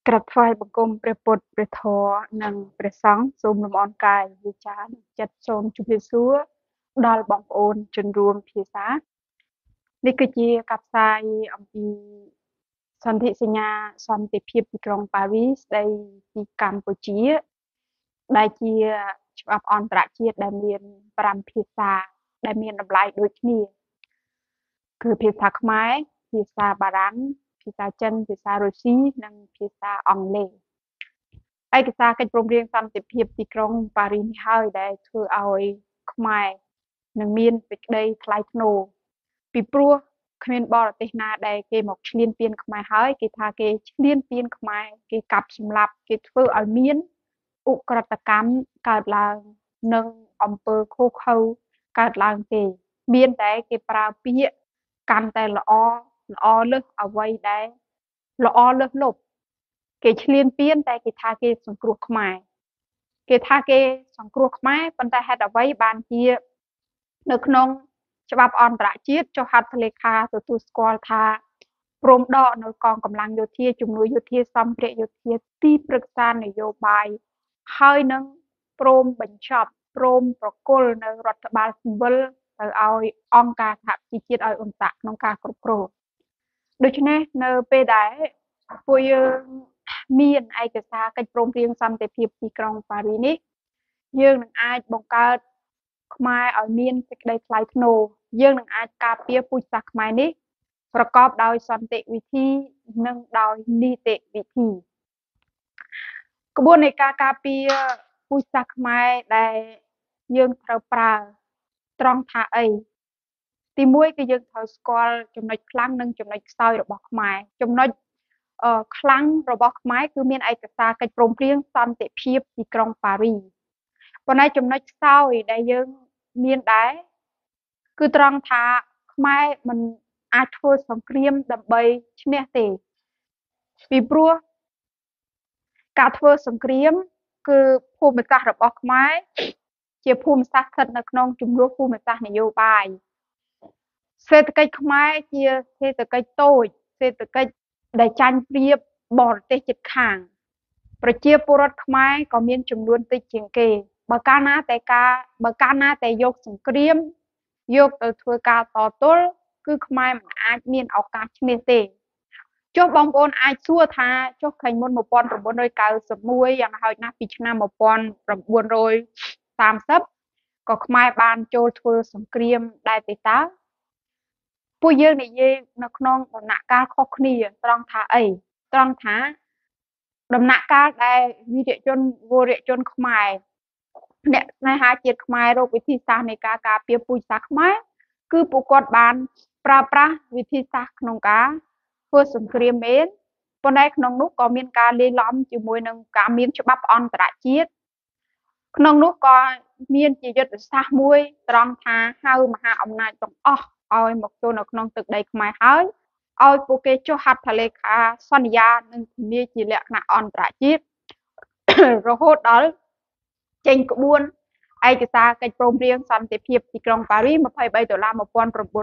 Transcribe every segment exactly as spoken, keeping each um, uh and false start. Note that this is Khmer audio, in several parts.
ក្រាបថ្វាយបង្គំព្រះពុទ្ធព្រះធម៌និងព្រះសង្ឃសូមលំអរកាយវិចារនិងចិត្តសូមជម្រាបសួរដល់បងប្អូនជនរួមភាសានេះគឺជាការផ្សាយអំពីសន្ធិសញ្ញាសន្តិភាពទីក្រុងប៉ារីសស្ដីពីកម្ពុជាដែលជាច្បាប់អន្តរជាតិដែលមានប្រាំភាសាដែលមានតម្លៃដូចគ្នាគឺភាសាខ្មែរភាសាបារាំងភាសាចិនភាសារុស្ស៊ីនិងភាសាអង់គ្លេសឯកសារកិច្ចព្រមព្រៀងសន្តិភាពទីក្រុងប៉ារីសនេះហើយដែលធ្វើឲ្យខ្មែរនឹងមានសេចក្តីថ្លៃថ្នូរពីព្រោះគ្មានបរទេសណាដែលគេមកឈ្លានពានខ្មែរហើយគេថាគេឈ្លានពានខ្មែរគេកាប់សម្លាប់គេធ្វើឲ្យមានឧក្រិដ្ឋកម្មកើតឡើងនិងអំពើឃោរឃៅកើតឡើងទេមានតែគេប្រើពាក្យកាន់តែល្អល្អលើសអ្វីដែលល្អលើសលប់គេឈ្លានពានតែគេថាគេសង្គ្រោះខ្មែរគេថាគេសង្គ្រោះខ្មែរប៉ុន្តែហេតុអ្វីបានជានៅក្នុងច្បាប់អន្តរជាតិចុះហត្ថលេខាទទួលស្គាល់ថាព្រមដកនៅកងកម្លាំងយោធាជំនួយយោធាសម្ភារៈយោធាទីប្រឹក្សានយោបាយហើយនឹងព្រមបញ្ចប់ព្រមប្រគល់នៅរដ្ឋបាលស៊ីវិលទៅឲ្យអង្គការសហជីវជាតិឲ្យអន្តរក្នុងការគ្រប់គ្រងដូច្នេះនៅពេលដែលពួកយើងមានឯកសារកិច្ចព្រមព្រៀងសន្តិភាពទីក្រុងប៉ារីសនេះយើងនឹងអាចបង្កើតខ្មែរឲ្យមានសេចក្តីថ្លៃថ្នូរយើងនឹងអាចការពារពូជសាសន៍ខ្មែរនេះប្រកបដោយសន្តិវិធីនិងដោយនីតិវិធីក្បួននៃការការពារពូជសាសន៍ខ្មែរដែលយើងត្រូវប្រើត្រង់ថាអីទីមួយគឺយើងត្រូវស្គាល់ចំណុចខ្លាំងនិងចំណុចខ្សោយរបស់ខ្មែរចំណុចអឺខ្លាំងរបស់ខ្មែរគឺមានឯកសារកិច្ចព្រមព្រៀងសន្តិភាពទីក្រុងប៉ារីសប៉ុន្តែចំណុចខ្សោយដែលយើងមានដែរគឺត្រង់ថាខ្មែរមិនអាចធ្វើសង្គ្រាមដើម្បីឈ្នះទេពីព្រោះការធ្វើសង្គ្រាមគឺភូមិសាស្ត្ររបស់ខ្មែរជាភូមិសាស្ត្រស្ថិតនៅក្នុងជំនួសភូមិសាស្ត្រនយោបាយសេដ្ឋកិច្ចខ្មែរជាសេដ្ឋកិច្ចតូចសេដ្ឋកិច្ចដែលចាញ់ប្រៀបបរទេសជិតខាងប្រជាពលរដ្ឋខ្មែរក៏មានចំនួនតិចជាងគេបើកាលណាតែការបើកាលណាតែយកសង្គ្រាមយកទៅធ្វើការតទល់គឺខ្មែរមិនអាចមានឱកាសឈ្នះទេចុះបងប្អូនអាចសួរថាចុះឃើញមុនmột nghìn chín trăm chín mươi mốtយ៉ាងហោចណាស់ពីឆ្នាំmột nghìn chín trăm ba mươiក៏ខ្មែរបានចូលធ្វើសង្គ្រាមដែរទេតើពួកយើងនិយាយនៅក្នុងដំណាក់កាលខុសគ្នាត្រង់ថាអីត្រង់ថាដំណាក់កាលដែលវីរជនវរជនខ្មែរអ្នកស្នេហាជាតិខ្មែររកវិធីសាស្ត្រនៃការការពារពូជសាសន៍ខ្មែរគឺពួកគាត់បានប្រើប្រាស់វិធីសាស្ត្រក្នុងការធ្វើសង្គ្រាមមែនប៉ុន្តែក្នុងនោះក៏មានការលាយឡំជាមួយនឹងការមានច្បាប់អន្តរជាតិក្នុងនោះក៏មានជាយុទ្ធសាស្ត្រមួយត្រង់ថាហៅមហាអំណាចទាំងអស់ឲ្យមកចូលនៅក្នុងទឹកដីខ្មែរហើយឲ្យពួកគេចុះហត្ថលេខាសន្យានិងធានាជាលក្ខណៈអន្តរជាតិរហូតដល់ចេញក្បួនឯកសារកិច្ចព្រមព្រៀងសន្តិភាពទីក្រុងប៉ារីសยี่สิบสามដុល្លារmột nghìn chín trăm chín mươi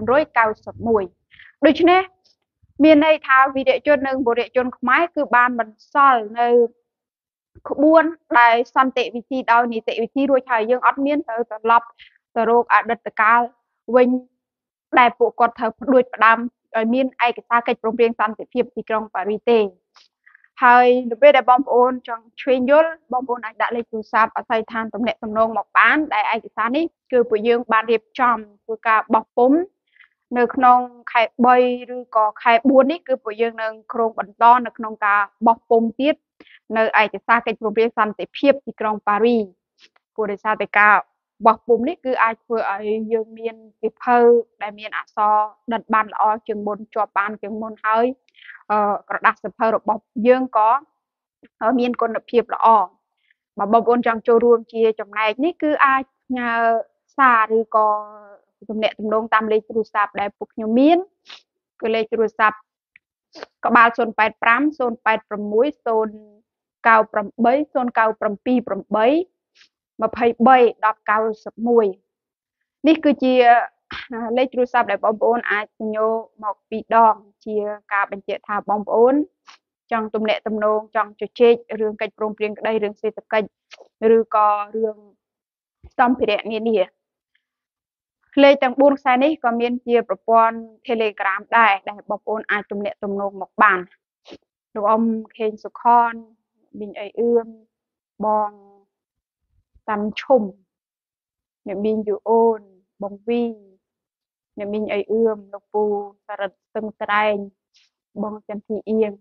mốtដូច្នេះមានន័យថាវីរជននិងបុរជនខ្មែរគឺបានបន្សល់នៅក្បួនដែលសន្តិវិធីដោយនីតិវិធីរួចហើយយើងអត់មានទៅត្រឡប់ទៅរកអតីតកាលវិញដែលពួកគាត់ត្រូវផ្ដួចផ្ដើមឲ្យមានឯកសារកិច្ចព្រមព្រៀងសន្តិភាពទីក្រុងប៉ារីសទេហើយនៅពេលដែលបងប្អូនចង់ឆ្វេងយល់បងប្អូនអាចដាក់លេខទូរស័ព្ទអាស័យដ្ឋានទំនាក់ទំនងមកបានដែលឯកសារនេះគឺពួកយើងបានរៀបចំធ្វើការបោះពុម្ពនៅក្នុងខែបីឬក៏ខែបួននេះគឺពួកយើងនឹងគ្រោងបន្តនៅក្នុងការបោះពុម្ពទៀតនៅឯកសារកិច្ចព្រមព្រៀងសន្តិភាពទីក្រុងប៉ារីសព្រោះដោយសារតែការបោះពុម្ពនេះគឺអាចធ្វើឲ្យយើងមានវិភៅដែលមានអក្សរដិតបានល្អជាងមុនជាប់បានជាងមុនហើយអឺក្រដាសសៀវភៅរបស់យើងក៏មានគុណភាពល្អបើបងប្អូនចង់ចូលរួមជាចំណែកនេះគឺអាចផ្ញើសារឬក៏ទំនាក់ទំនងតាមលេខទូរស័ព្ទដែលពួកខ្ញុំមានគឺលេខទូរស័ព្ទក្បាលศูนย์ แปด ห้า ศูนย์ แปด หก ศูนย์ เก้า แปด ศูนย์ เก้า แปด ยี่สิบสาม หนึ่ง เก้า หนึ่ง mộtនេះគឺជាលេខទូរស័ព្ទដែលបងប្អូនអាចញោមមកពីរដងជាការបញ្ជាក់ថាបងប្អូន trong tụm nẹ tụm nông trong cho chết rương cách prong prieng đây rương xây cách rư co rương xong thì đẹp như nèเลยจังบุญไซนี้ก็มีเจียประปอนเทเลกราฟได้ได้บอกโอนอาจุมเนตุมโนมกบานลูกอมเคนสุขอนบินไอเอื้อมบองตันชุ่มเนี่ยบินอยู่โอนบองวีเนี่ยบินไอเอื้อมลูกปูสระตึงตะไบองจันทีเอียง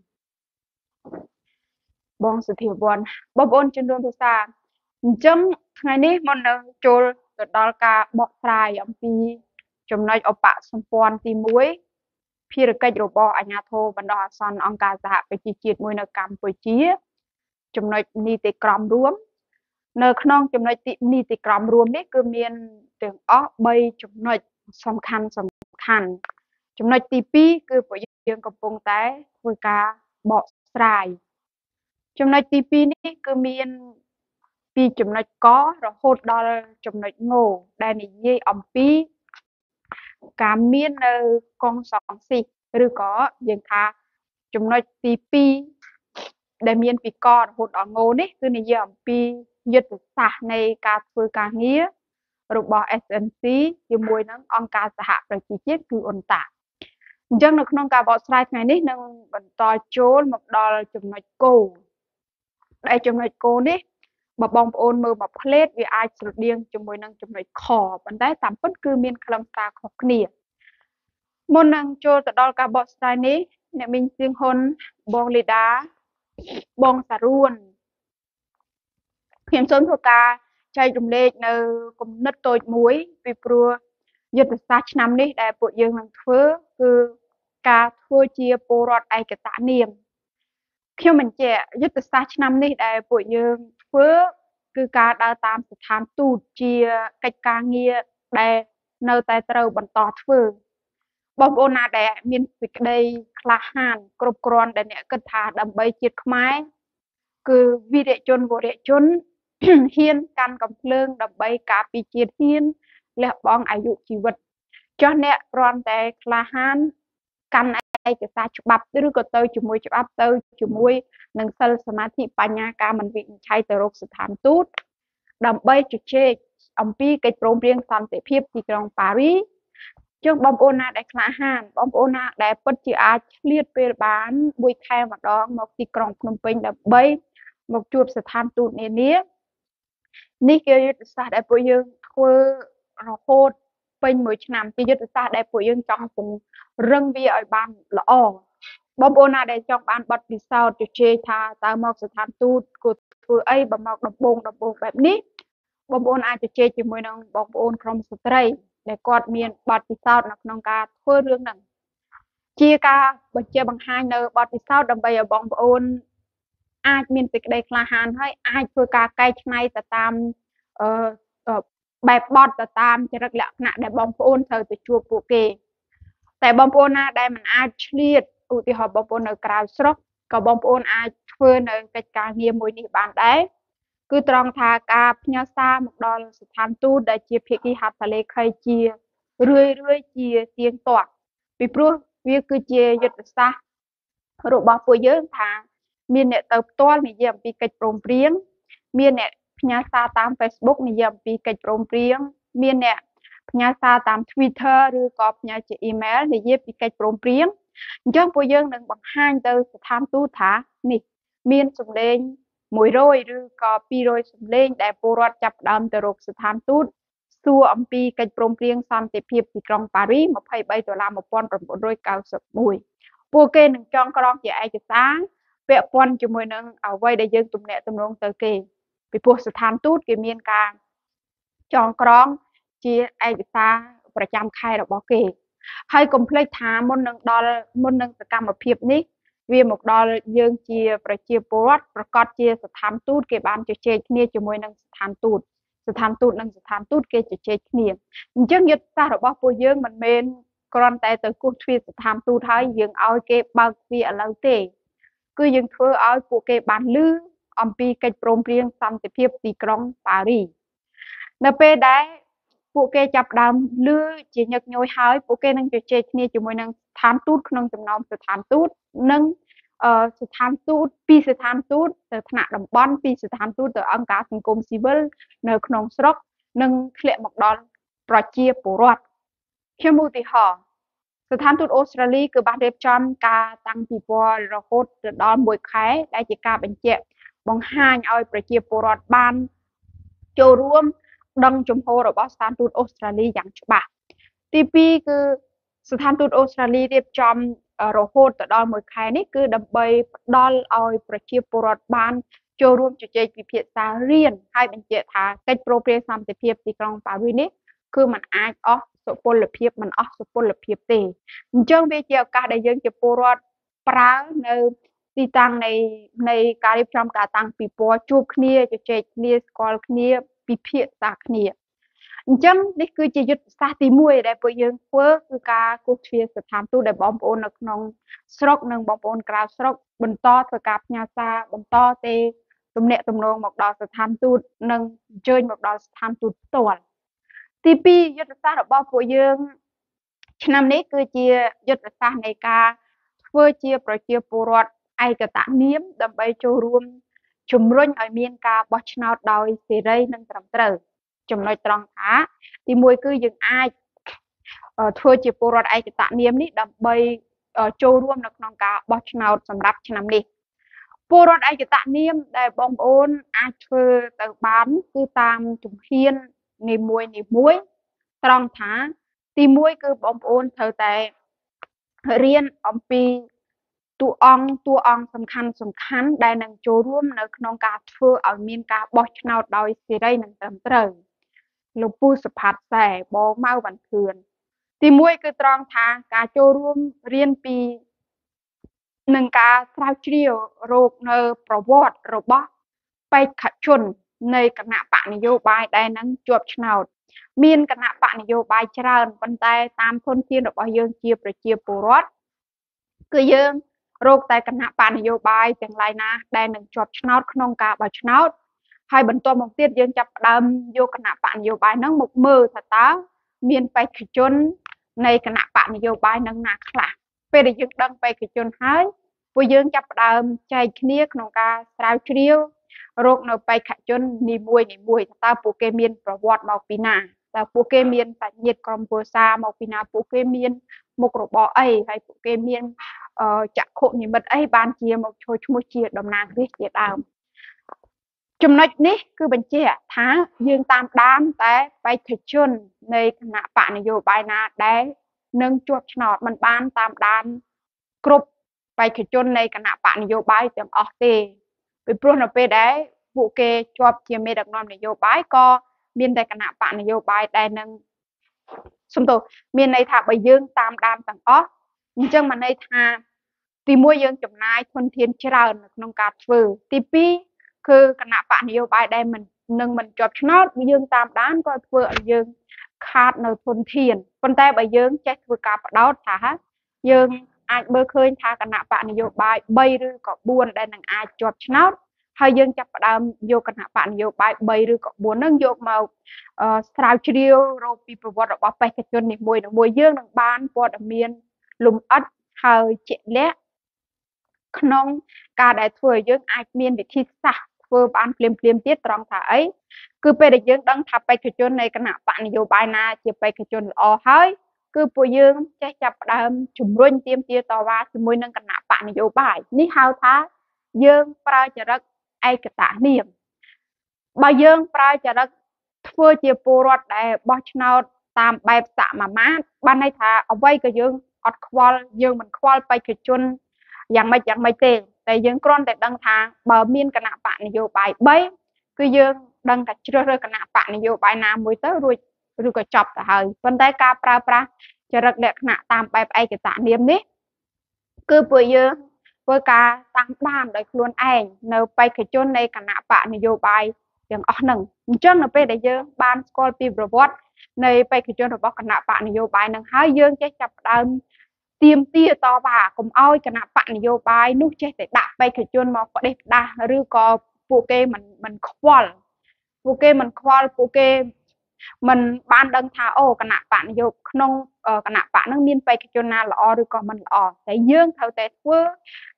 บองสุเทียบอนบอกโอนจนรวมภาษาจังไงนี้มันเดินโจลก็ดอลกาบอกทรายอัมพีจำนวนอปะสมพรตีมวยพี่ระกยโรบอัญญาโทบรรดาซันองการสหประชาชาติมวยนกรรมปุจีจำนวนนิติกรรมรวมในขนมจำนวนนิติกรรมรวมนี้คือมีถึงอ้อใบจำนวนสำคัญสำคัญจำนวนตีปีคือปุยยังกับปงแต่คุยกาบอกทรายจำนวนตีปีนี้คือมีปีจำนวนก็เราโหดดอลจำนวนโง่ได้ในยี่อมปีการมีในกองสองสิหรือก็ยังท่าจำนวนตีปีได้มีปีก่อนโหดโง่นี่คือในยี่อมปียึดศาสในการฝึกการเงี้ยรูปแบบ เอส เอ็น ซี อยู่มวยนั้นองค์การสหประชาชาติคืออนตาจังในขนมการบอกสไลด์ไงนี่นั่งบรรทอยโจลมาดอลจำนวนโกได้จำนวนโกนี่บบบองโอนมือแบบเพลทวีไอสุดเดียงจมวยนังจมวยขอบันได้ตามพ้นคือมีนคลำตาขอกเนียมนังโจตดอลกาบอสไตนี้เนี่ยมินซิงฮนบองลีดาบองสารุนเพียงส้นพกาใจจุมเล็กในกลุ่มนัดโตยมวยปีปลัวยุทธศาสตร์นำนี้ได้ปวดยังหลังเฟ้อคือการทัวเชียโปรดไอกตาเนียมkhi mình trẻยึดศาสตร์นำนี้ได้ปวดยังเพื่อคือการเดินตามสถานตูดเชียกิจการเงียได้ในแต่เติมบรรทอดเฟืองบอมโอนาแดมีสิกได้คลาหันกรบกรอนแต่เนี่ยกระถาดำใบจิตขมายคือวิเดชนวิเดชนเฮียนการกำเพลิงดำใบกาปีจิตเฮียนและบองอายุชีวิตจนเนี่ยรอนแต่คลาหันกันไอ้จะซาฉบับหรือก็เตยจุมวยฉบับเตยจุมวยหนังสือสมาธิปัญญาการมันวิใช้แต่โรคสถานตูดดำใบจุเชกอมปีกิจโปรเรียงสันติเพียบที่กรุงปารีสจงบอมโอนาได้คลาหันบอมโอนาได้ปัจจัยอาเลียดเปรบานบุยแค่มาดองมาที่กรุงพนมเปญดำใบมาจูบสถานตูดเนี่ยนี้นี่คือยุทธศาสตร์ได้ปุยยังคือเราโคตรเป็นมวยชนามที่ยุทธศาสตร์ได้ปุยยังจังคงเรื่องวิไอบ้านละอ่อบอมโอนาได้จังบ้านบัดดิสาวจุเชธาตามอกสถานตูดกูคือไอ้บะมอกดบงดบงแบบนี้บอมโอนอาจจะเจจมวยน้องบอมโอนครองสตรีแต่กอดเมียนบัดดิสาวนักน้องกาเพื่อเรื่องนั้นเชียกาบัจเจบังหายเนอบัดดิสาวดำไปบอมโอนอาจมีนติดได้คลาหานให้อาจเพื่อการไกลในแต่ตามเอ่อเอ่อแบบบอดแต่ตามจะรักลักษณะได้บอมโอนเธอจะชัวปูเกแต่บอมโอนน่าได้มันอาจเลียดอุติหอบบอมโอนในกราวสรกกับบอมโอนอาจเพื่อในกิจการเงียมวยนิบานได้คือตรองทากาพญาซาหมกดอนสถานตูดได้เจียเพียกีหัดทะเลไข่เจียเรื่อยเรื่อยเจียเตียงตัวปีปลัววิคือเจียยุดซารูปบอปุยเยอะทางมีเนี่ยเติบโตในเยี่ยมปีกิจโปร่งเปรี้ยงมีเนี่ยพญาซาตามเฟซบุ๊กในเยี่ยมปีกิจโปร่งเปรี้ยงมีเนี่ยพญาซาตามทวิตเตอร์หรือก็พญาจีอีเมลในเยี่ยมปีกิจโปร่งเปรี้ยงจังปุยเยอะหนึ่งบางห้างเตอสถานตูถานี่มีนสมเด็จมวยโรยหรือก็ปีโรยสมเด็จแต่ปูรัดจับดำตรกสถานตูดสัวอัมปีกิจโปร่งเปรี้ยงสันติเพียบที่กรุงปารีสมาไพ่ใบตัวลามาปอนประมวลโดยเก้าสิบมวยปูเกหนึ่งจองกรองเจ้าไอจะสร้างเปะปอนจมวยนึงเอาไว้ได้ยังตุ่มเนี่ยตุ่มลงเตอเกไปพวกสถานตูดเกี่ยมีนการจองกรองเจ้าไอจะสร้างประจำใครเราบอกเกให้กลมเพลย์ถามมนนึงดอลมนนึงสกรรมเพียบนี้เวียหมกดอลยังเจียประเจียปวดประกอบเจียสถานตูดเก็บานจะเจเนี่ยจมวยนึงสถานตูดสถานตูดนึงสถานตูดเกจะเจเนี่ยยังยึดซาเราบอกปูยังมันเป็นกรอนแต่ตัวกูทวีสถานตูดให้ยังเอาเก็บบางวีอะไรเตคือยังเธอเอาปูเก็บบานลื้ออัมพีกิจโปร่งเปรี้ยงสันติเพียบตีกรองปารีในเปได้ปูเกจับดำลื้อจีนยักย้อยหายปูเกนั่งจะเจเนี่ยจมวยนึงสถานตูดขนมจำนองสถานตูดนึง ờ, sự tham tút pi sự tham tút từ thằng đồng bon pi sự tham tút từ ông cá thành công civil nơiក្នុងស្រុកនិងធ្លាក់មកដល់ប្រជាពលរដ្ឋខ្ញុំឧទាហរណ៍ស្ថានទូតអូស្ត្រាលីគឺបានរៀបចំការតាំងពិព័រណ៍រហូតទៅដល់មួយខែដែលជាការបញ្ជាក់បង្ហាញឲ្យប្រជាពលរដ្ឋបានចូលរួមដឹងជំហររបស់ស្ថានទូតអូស្ត្រាលីយ៉ាងច្បាស់ទីពីរគឺស្ថានទូតអូស្ត្រាលីរៀបចំរហូតទៅដល់មួយខែនេះគឺដើម្បីផ្ដល់ឲ្យប្រជាពលរដ្ឋបានចូលរួមជជែកពិភាក្សារៀនហើយបញ្ជាក់ថាកិច្ចព្រមព្រៀងសន្តិភាពទីក្រុងប៉ារីសនេះគឺมันអាចអស់សុពលភាពមិនអស់សុពលភាពទេអញ្ចឹងវាជាឱកាសដែលយើងជាពលរដ្ឋប្រើនៅទីតាំងនៃនៃការរៀបចំការតាំងពិព័រណ៍ជួបគ្នាជជែកគ្នាស្គាល់គ្នាពិភាក្សាគ្នាអញ្ចឹងនេះគឺជាយុទ្ធសាស្ត្រទីមួយដែលពួកយើងធ្វើគឺការគូសទ្វារស្ថានទូតដែលបងប្អូននៅក្នុងស្រុកនិងបងប្អូនក្រៅស្រុកបន្តធ្វើការផ្ញើសារបន្តទេទំនាក់ទំនងមកដល់ស្ថានទូតនិងអញ្ជើញមកដល់ស្ថានទូតផ្ទាល់ទីពីរយុទ្ធសាស្ត្ររបស់ពួកយើងឆ្នាំនេះគឺជាយុទ្ធសាស្ត្រនៃការធ្វើជាប្រជាពលរដ្ឋឯកតនាមដើម្បីចូលរួមជំរុញឲ្យមានការបោះឆ្នោតដោយសេរីនិងត្រឹមត្រូវចំណុចត្រង់ថាទីមួយគឺយើងអាចធ្វើជាពលរដ្ឋឯកតនាមនេះដើម្បីចូលរួមនៅក្នុងការបោះឆ្នោតសម្រាប់ឆ្នាំនេះពលរដ្ឋឯកតនាមដែលបងប្អូនអាចធ្វើទៅបានគឺតាមជំហាននីមួយនីមួយត្រង់ថាទីមួយគឺបងប្អូនត្រូវតែរៀនអំពីតួអង្គតួអង្គសំខាន់សំខាន់ដែលនឹងចូលរួមនៅក្នុងការធ្វើឲ្យមានការបោះឆ្នោតដោយសេរីនិងត្រឹមត្រូវលោកពូសុផាតសែបងម៉ៅវ៉ាន់ខឿនទីមួយគឺត្រង់ថាការចូលរួមរៀនពីនឹងការស្រាវជ្រាវរោគនៅប្រវត្តិរបស់បេក្ខជននៃគណៈបកនយោបាយដែលនឹងជាប់ឆ្នោតមានគណៈបកនយោបាយច្រើនប៉ុន្តែតាមធនធានរបស់យើងជាប្រជាពលរដ្ឋគឺយើងរកតែគណៈបកនយោបាយទាំងឡាយណាដែលនឹងជាប់ឆ្នោតក្នុងការបោះឆ្នោតហើយបន្ទាប់មកទៀតយើងចាប់ផ្ដើមយកគណៈបកនយោបាយហ្នឹងមកមើលថាតើមានបេក្ខជននៃគណៈបកនយោបាយនឹងណាខ្លះពេលដែលយើងដឹងបេក្ខជនហើយពួកយើងចាប់ផ្ដើមចែកគ្នាក្នុងការស្រាវជ្រាវរកនៅបេក្ខជននីមួយនីមួយតើពួកគេមានប្រវត្តិមកពីណាតើពួកគេមានសាច់ញាតិក្រុមគ្រួសារមកពីណាពួកគេមានមុខរបរអីហើយពួកគេមានចក្ខុនិមិត្តអីបានជាមកចូលឈ្មោះជាតំណាងរាស្ត្រជាដើមចំណុចនេះគឺបញ្ជាក់ថាយើងតាមដានតែបេក្ខជននៃគណៈបកនយោបាយណាដែលនឹងជាប់ឆ្នោតមិនបានតាមដានគ្រប់បេក្ខជននៃគណៈបកនយោបាយទាំងអស់ទេពីព្រោះនៅពេលដែលពួកគេជាប់ជាមេដឹកនាំនយោបាយក៏មានតែគណៈបកនយោបាយដែលនឹងសំទោសមានន័យថាបើយើងតាមដានទាំងអស់អញ្ចឹងមានន័យថាទីមួយយើងចំណាយធនធានច្រើននៅក្នុងការធ្វើទីពីរគឺគណៈបកនយោបាយដែលមិននឹងមិនជាប់ឆ្នោតយើងតាមដានក៏ធ្វើឲ្យយើងខាតនៅធនធានប៉ុន្តែបើយើងចេះធ្វើការបដោតថាយើងអាចមើលឃើញថាគណៈបកនយោបាយបីឬក៏បួនដែលនឹងអាចជាប់ឆ្នោតហើយយើងចាប់ផ្ដើមយកគណៈបកនយោបាយបីឬក៏បួនហ្នឹងយកមកស្រាវជ្រាវរកពីប្រវត្តិរបស់បេក្ខជននីមួយៗយើងនឹងបានព័ត៌មានលម្អិតហើយជាក់លាក់ក្នុងការដែលធ្វើឲ្យយើងអាចមានវិធីសាស្ត្រធ្វើបានភ្លាមភ្លាមទៀតត្រង់ថាអីគឺពេលដែលយើងដឹងថាបេក្ខជននៃគណៈបកនយោបាយណាជាបេក្ខជនល្អហើយគឺពួកយើងចេះចាប់ផ្ដើមជំរុញទាមទារតវ៉ាជាមួយនឹងគណៈបកនយោបាយនេះហៅថាយើងប្រើចរិតឯកតនាមបើយើងប្រើចរិតធ្វើជាពលរដ្ឋដែលបោះឆ្នោតតាមបែបសមាមាត្របានន័យថាអ្វីក៏យើងអត់ខ្វល់យើងមិនខ្វល់បេក្ខជនយ៉ាងម៉េចយ៉ាងម៉េចទេតែយើងគ្រាន់តែដឹងថាបើមានគណៈបកនយោបាយបីគឺយើងដឹងថាជ្រើសរើសគណៈបកនយោបាយណាមួយទៅរួចឬក៏ចប់ទៅហើយប៉ុន្តែការប្រើប្រាស់ចរិតលក្ខណៈតាមបែបឯកតនាមនេះគឺពួកយើងធ្វើការតាមដានដោយខ្លួនឯងនៅបេក្ខជននៃគណៈបកនយោបាយទាំងអស់ហ្នឹងអញ្ចឹងនៅពេលដែលយើងបានស្គាល់ពីប្រវត្តិនៃបេក្ខជនរបស់គណៈបកនយោបាយហ្នឹងហើយយើងចេះចាប់ផ្ដើមទាមទារតវ៉ាកុំឲ្យគណៈបកនយោបាយនោះចេះតែដាក់បេក្ខជនមកផ្ដេសផ្ដាស់ឬក៏ពួកគេមិនមិនខ្វល់ពួកគេមិនខ្វល់ពួកគេមិនបានដឹងថាអូគណៈបកនយោបាយក្នុងគណៈបកហ្នឹងមានបេក្ខជនណាល្អឬក៏មិនល្អតែយើងត្រូវតែធ្វើ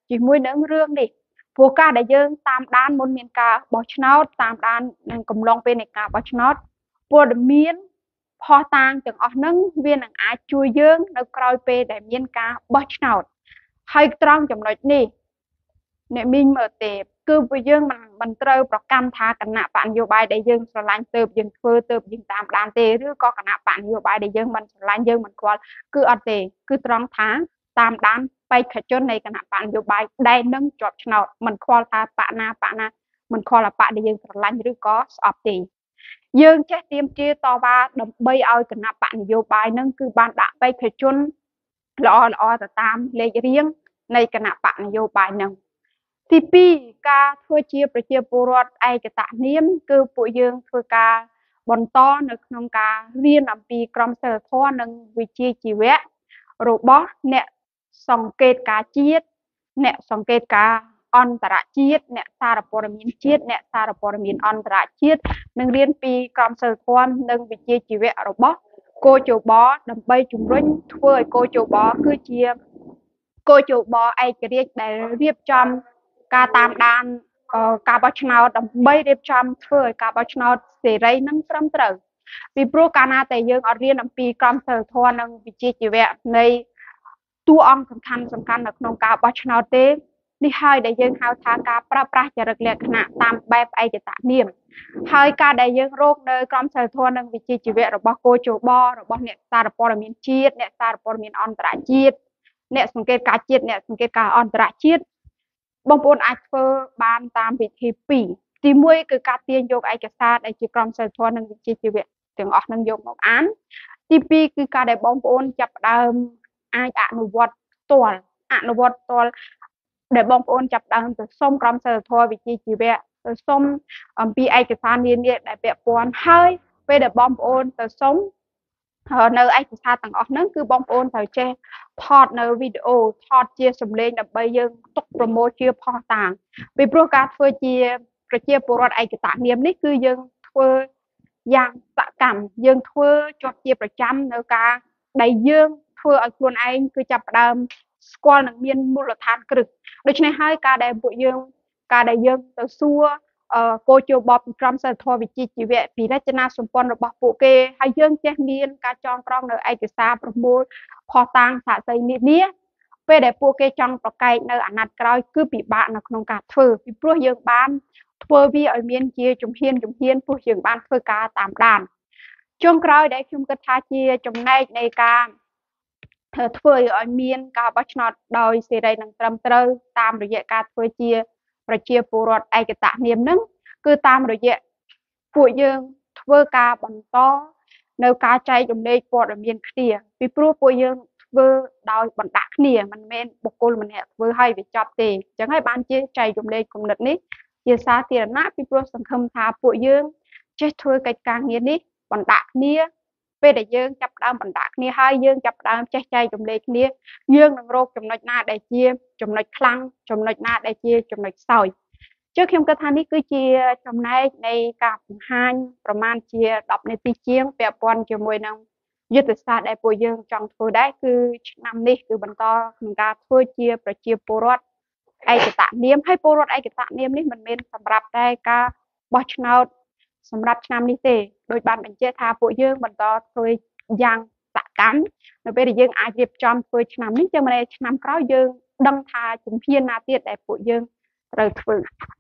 chỉ môi nâng rương đi vô ca đại dương tam đan môn miền ca bỏ chót tam đan cầm long bên này ca bỏ chót vô đầm miênพอ tang ទាំងអស់ហ្នឹងវានឹងអាចជួយយើងនៅក្រោយពេលដែលមានការបោះឆ្នោតហើយត្រង់ចំណុចនេះអ្នកមីងមើលទេគឺពួកយើងមិនមិនត្រូវប្រកាន់ថាគណៈបកនយោបាយដែលយើងស្រឡាញ់ទៅយើងធ្វើទៅយើងតាមដានទេឬក៏គណៈបកនយោបាយដែលយើងមិនស្រឡាញ់យើងមិនខ្វល់គឺអត់ទេគឺត្រង់ថាតាមដានបេក្ខជននៃគណៈបកនយោបាយដែលនឹងជាប់ឆ្នោតមិនខ្វល់ថាបកណាបកណាមិនខ្វល់ថាបកដែលយើងស្រឡាញ់ឬក៏ស្អប់ទេយើងចេះទៀមទាតវ៉ាដើម្បីឲ្យគណៈបកនយោបាយនឹងគឺបានដាក់បេក្ខជនល្អល្អទៅតាមលេខរៀងនៃគណៈបកនយោបាយនឹងទីពីរការធ្វើជាប្រជាពលរដ្ឋឯកតនាមគឺពួកយើងធ្វើការបន្តនៅក្នុងការរៀនអំពីក្រមសីលធម៌និងវិជ្ជាជីវៈរបស់អ្នកសង្កេតការជាតិអ្នកសង្កេតការអន្តរជាតិអ្នកសារព័ត៌មានជាតិអ្នកសារព័ត៌មានអន្តរជាតិនឹងរៀនពីក្រមសីលធម៌និងវិជ្ជាជីវៈរបស់គោជបដើម្បីជំរុញធ្វើឲ្យគោជបគឺជាគោជបឯករាជ្យដែលរៀបចំការតាមដានការបោះឆ្នោតដើម្បីរៀបចំធ្វើឲ្យការបោះឆ្នោតសេរីនិងត្រឹមត្រូវពីព្រោះកាលណាតែយើងអត់រៀនអំពីក្រមសីលធម៌និងវិជ្ជាជីវៈនៃតួអង្គសំខាន់សំខាន់នៅក្នុងការបោះឆ្នោតទេនេះហើយដែលយើងហៅថាការប្រើប្រាស់ចរិតលក្ខណៈតាមបែបឯកតនាមហើយការដែលយើងរកនៅក្រមសីលធម៌និងវិជ្ជាជីវៈរបស់គោជបរបស់អ្នកសារព័ត៌មានជាតិអ្នកសារព័ត៌មានអន្តរជាតិអ្នកសង្កេតការជាតិអ្នកសង្កេតការអន្តរជាតិបងប្អូនអាចធ្វើបានតាមវិធីពីរទីមួយគឺការទាញយកឯកសារដែលជាក្រមសីលធម៌និងវិជ្ជាជីវៈទាំងអស់នឹងយកមកអានទីពីរគឺការដែលបងប្អូនចាប់ផ្ដើមអាចអនុវត្តផ្ទាល់អនុវត្តផ្ទាល់ដែលបងប្អូនចាប់ផ្ដើមទៅសុំក្រមសីលធម៌វិជ្ជាជីវៈទៅសុំអំពីឯកសារនានាដែលពាក់ព័ន្ធហើយពេលដែលបងប្អូនទៅសុំនៅឯកសារទាំងអស់ហ្នឹងគឺបងប្អូនត្រូវចេះថតនៅវីដេអូថតជាសំឡេងដើម្បីយើងទុកប្រមូលជាផុសតាងពីព្រោះការធ្វើជាប្រជាពលរដ្ឋឯកតនាមនេះគឺយើងធ្វើយ៉ាងសកម្មយើងធ្វើជាប់ជាប្រចាំនៅការដែលយើងធ្វើឲ្យខ្លួនឯងគឺចាប់ផ្ដើមស្គាល់នឹងមានមូលដ្ឋានគ្រឹះដូច្នេះហើយការដែលពួកយើងការដែលយើងទៅសួរគោជបពីក្រមសីលធម៌វិជ្ជាជីវៈពីរចនាសម្ព័ន្ធរបស់ពួកគេហើយយើងចេះមានការចងក្រងនៅឯកសារប្រមូលផុសតាងសាកសីនានាពេលដែលពួកគេចង់ប្រកែកនៅអាណត្តិក្រោយគឺពិបាកនៅក្នុងការធ្វើពីព្រោះយើងបានធ្វើវាឲ្យមានជាជំហានជំហានព្រោះយើងបានធ្វើការតាមដានចុងក្រោយដែលខ្ញុំគិតថាជាចំណែកនៃការធ្វើឲ្យមានការបោះឆ្នោតដោយសេរីនិងត្រឹមត្រូវតាមរយៈការធ្វើជាប្រជាពលរដ្ឋឯកតនាមនឹងគឺតាមរយៈពួកយើងធ្វើការបន្តនៅការចែករំលែកព័ត៌មានគ្នាពីព្រោះពួកយើងធ្វើដោយបណ្ដាក់គ្នាមិនមែនបុគ្គលម្នាក់ធ្វើឲ្យវាចប់ទេអញ្ចឹងហើយបានជាចែករំលែកគំនិតនេះជាសាធារណៈពីព្រោះសង្ឃឹមថាពួកយើងចេះធ្វើកិច្ចការងារនេះបណ្ដាក់គ្នាពេលដែលយើងចាប់ផ្ដើមបណ្ដាក់គ្នាហើយយើងចាប់ផ្ដើមចេះចែករំលែកគ្នាយើងនឹងរកចំណុចណាដែលជាចំណុចខ្លាំងចំណុចណាដែលជាចំណុចខ្សោយជឿខ្ញុំគិតថានេះគឺជាចំណែកនៃការបង្ហាញប្រមាណជាដប់នាទីជាងពាក់ព័ន្ធជាមួយនឹងយុទ្ធសាស្ត្រដែលពួកយើងចង់ធ្វើដែរគឺឆ្នាំនេះគឺបន្តក្នុងការធ្វើជាប្រជាពលរដ្ឋឯកតនាមហើយពលរដ្ឋឯកតនាមនេះមិនមែនសម្រាប់តែការបោះឆ្នោតសម្រាប់ឆ្នាំនេះទេដោយបានបញ្ជាក់ថាពួកយើងបន្តធ្វើយ៉ាងសកម្មនៅពេលដែលយើងអាចរៀបចំធ្វើឆ្នាំនេះចឹងមិនឆ្នាំក្រោយយើងដឹងថាជំហានណាទៀតដែលពួកយើងត្រូវធ្វើ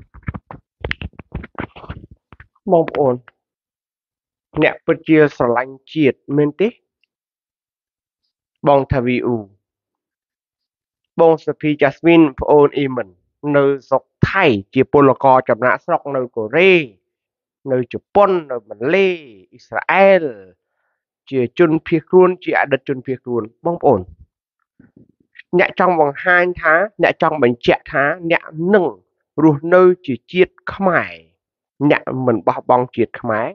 បងប្អូនអ្នកពិតជាស្រឡាញ់ជាតិមែនទេបងថាវីអ៊ូបងសុភីយ៉ាស្មីនប្អូនអ៊ីមិននៅស្រុកថៃជាពលករចំណាក់ស្រុកនៅកូរ៉េនៅជប៉ុននៅម៉ាឡេអ៊ីស្រាអែលជាជនភៀសខ្លួនជាអតីតជនភៀសខ្លួនបងប្អូនអ្នកចង់បង្ហាញថាអ្នកចង់បញ្ជាក់ថាអ្នកនឹងរស់នៅជាជាតិខ្មែរអ្នកមិនបោះបង់ជាតិខ្មែរ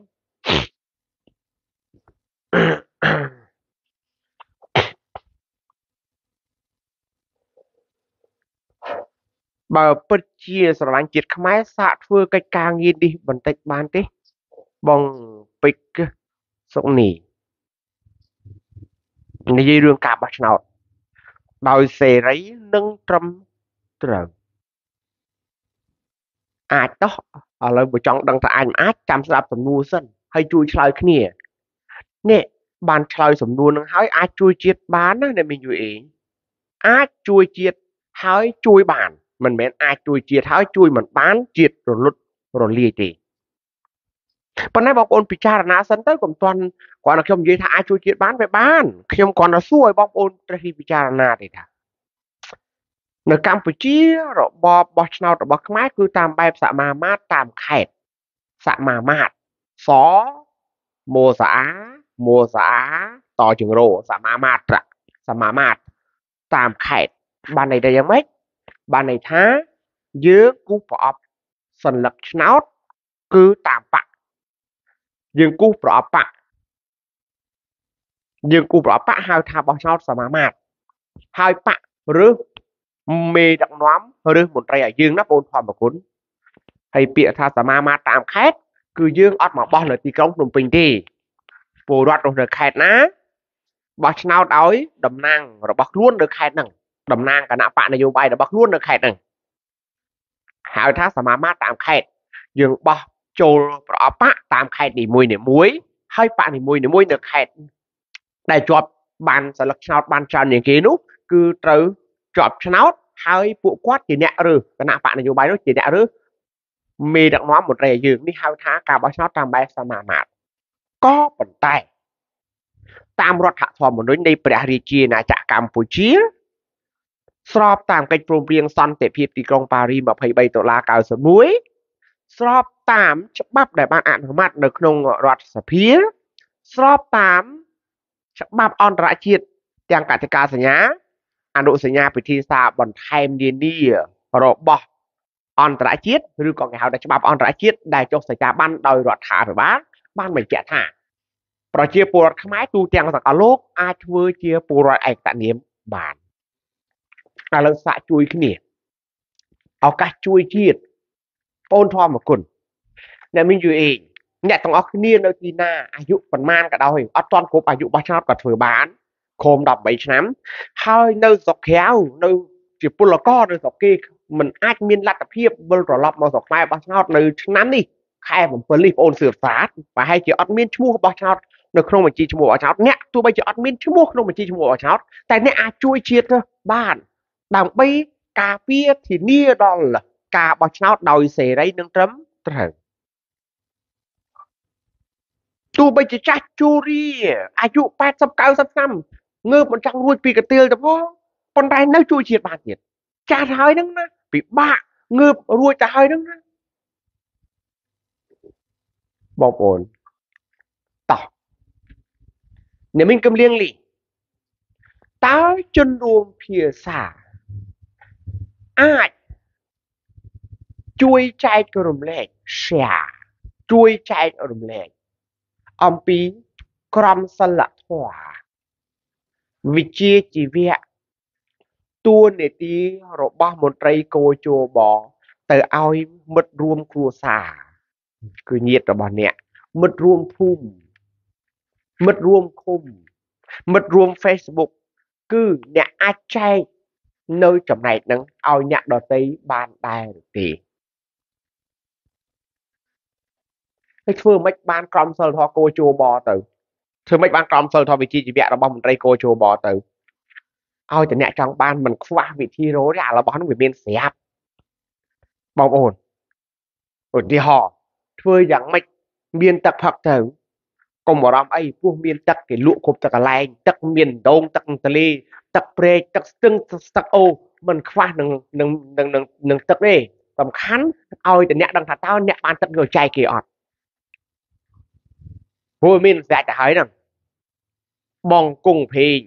បើពិតជាស្រឡាញ់ជាតិខ្មែរសាកធ្វើកិច្ចការងារនេះបន្តិចបានទេបងពេជ្រសុកនីនិយាយរឿងការបោះឆ្នោតដោយសេរីនិងត្រឹមត្រូវអាចតោះឥឡូវបើចង់ដឹងថាអាចមិនអាចចាំស្ដាប់សំណួរសិនហើយជួយឆ្លើយគ្នានេះបានឆ្លើយសំណួរនឹងហើយអាចជួយជាតិបានណាអ្នកមីងយូអេអាចជួយជាតិហើយជួយបានមិនមែនអាចជួយជាតិហើយជួយមិនបានជាតិរលត់រលាយទេប៉ុន្តែបងប្អូនពិចារណាសិនទៅកុំទាន់គាត់ថាខ្ញុំនិយាយថាអាចជួយជាតិបានវាបានខ្ញុំគ្រាន់តែសួរឲ្យបងប្អូនត្រូវពិចារណាទេថានៅកម្ពុជារបបបោះឆ្នោតរបស់ខ្មែរគឺតាមបែបសមាមាត្រតាមខេត្តសមាមាត្រសមោសាអាមោសាអាតជាងរោសមាមាត្រសមាមាត្រតាមខេត្តបានន័យថាយ៉ាងម៉េចបានន័យថាយើងគូសប្រអប់សัญลักษณ์ឆ្នោតគឺតាមបកយើងគូសប្រអប់បកយើងគូសប្រអប់បកហៅថាបោះឆ្នោតសមាមាត្រហើយបកឬមេដឹកនាំឬមន្ត្រីឲ្យយើងណាបងប្អូនប្រគុណហើយពាក្យថាសមាមាត្រតាមខេត្តគឺយើងអត់មកបោះនៅទីក្រុងភ្នំពេញទេពលរដ្ឋរស់នៅខេត្តណាបោះឆ្នោតឲ្យតំណាងរបស់ខ្លួននៅខេត្តហ្នឹងតំណាងគណៈបកនយោបាយរបស់ខ្លួននៅខេត្តហ្នឹងហៅថាសមាមាត្រតាមខេត្តយើងបោះចូលប្រអប់បកតាមខេត្តនីមួយនីមួយហើយបកនីមួយនីមួយនៅខេត្តដែលជាប់បានសិលឹកឆ្នោតបានច្រើនជាងគេនោះគឺត្រូវជាប់ឆ្នោតហើយពួកគាត់ជាអ្នករើសគណៈបកនយោបាយនោះជាអ្នករើសមេដឹកនាំមន្ត្រីឲ្យយើងនេះហៅថាការបោះឆ្នោតតាមបែបសមាមាត្រក៏ប៉ុន្តែតាមរដ្ឋធម្មនុញ្ញនៃព្រះរាជាណាចក្រកម្ពុជាស្របតាមកិច្ចព្រមព្រៀងសន្តិភាពទីក្រុងប៉ារីសยี่สิบสามតុលាเก้าสิบเอ็ดស្របតាមច្បាប់ដែលបានអនុម័តនៅក្នុងរដ្ឋសភាស្របតាមច្បាប់អន្តរជាតិទាំងកតិកាសញ្ញាអនុសញ្ញាពិធីសារបន្ថែមនានារបស់អន្តរជាតិឬក៏គេហៅថាច្បាប់អន្តរជាតិដែលចុះសច្ចាប័នដោយរដ្ឋាភិបាលបានបញ្ជាក់ថាប្រជាពលរដ្ឋខ្មែរទូទាំងសកលលោកអាចធ្វើជាពលរដ្ឋឯកតនាមបានឥឡូវសាកជួយគ្នាឱកាសជួយជាតិបងធម្មគុណអ្នកមីងយូអេអ្នកទាំងអស់គ្នានៅទីណាអាយុប្រមាណក៏ដោយអត់ទាន់គ្រប់អាយុបោះឆ្នោតក៏ធ្វើបានខំeighteenឆ្នាំហើយនៅស្រុកក្រៅនៅជាពលករនៅស្រុកគេមិនអាចមានលទ្ធភាពវិលត្រឡប់មកស្រុកខ្មែរបោះឆ្នោតនៅឆ្នាំនេះខែsevenនេះបងអូនសឿស្អាតប្រហែលជាអត់មានឈ្មោះបោះឆ្នោតនៅក្នុងបញ្ជីឈ្មោះបោះឆ្នោតអ្នកទោះបីជាអត់មានឈ្មោះក្នុងបញ្ជីឈ្មោះបោះឆ្នោតតែអ្នកអាចជួយជាតិបានដើម្បីការពារធានាដល់ការបោះឆ្នោតដោយសេរីនិងត្រឹមត្រូវទោះបីជាចាស់ជូរីអាយុeighty ninetyឆ្នាំងើបមិនចង់រួចពីកន្ទេលទៅផងប៉ុន្តែនៅជួយជាតិបានទៀតចាស់ហើយហ្នឹងណាពិបាកងើបរួចទៅហើយហ្នឹងណាបងប្អូនតោះអ្នកមីងកំលៀងលីតើជនរួមភាសាអាចជួយចែករំលែក share ជួយចែករំលែកអំពីក្រមសីលធម៌វិជ្ជាជីវៈតួនាទីរបស់មន្ត្រីគោជបទៅឲ្យមិត្តរួមគ្រួសារគឺញាតិរបស់អ្នកមិត្តរួមភូមិមិត្តរួមឃុំមិត្តរួម Facebook គឺអ្នកអាចចែកនៅចំណែកហ្នឹងឲ្យអ្នកដទៃបានដែរទេហើយធ្វើមិនបានក្រមសីលធម៌គោជបទៅធ្វើមិនបានក្រមសីលធម៌វិជ្ជាជីវៈរបស់មន្ត្រីគោជបទៅឲ្យតែអ្នកចង់បានមិនខ្វះវិធីរកទេអារបស់នោះវាមានស្រាប់បងប្អូនឧទាហរណ៍ធ្វើយ៉ាងម៉េចមានទឹកផឹកទៅកុំបារម្ភអីព្រោះមានទឹកគេលក់គ្រប់ទឹកកន្លែងទឹកមានដងទឹកទន្លេទឹកព្រែកទឹកស្ទឹងទឹកអូមិនខ្វះនឹងនឹងនឹងនឹងទឹកទេសំខាន់ឲ្យតែអ្នកដឹងថាតើអ្នកបានទឹកយកចែកគេអត់ព្រោះមានស្រាច់ទៅហើយហ្នឹងបងគង់ភេង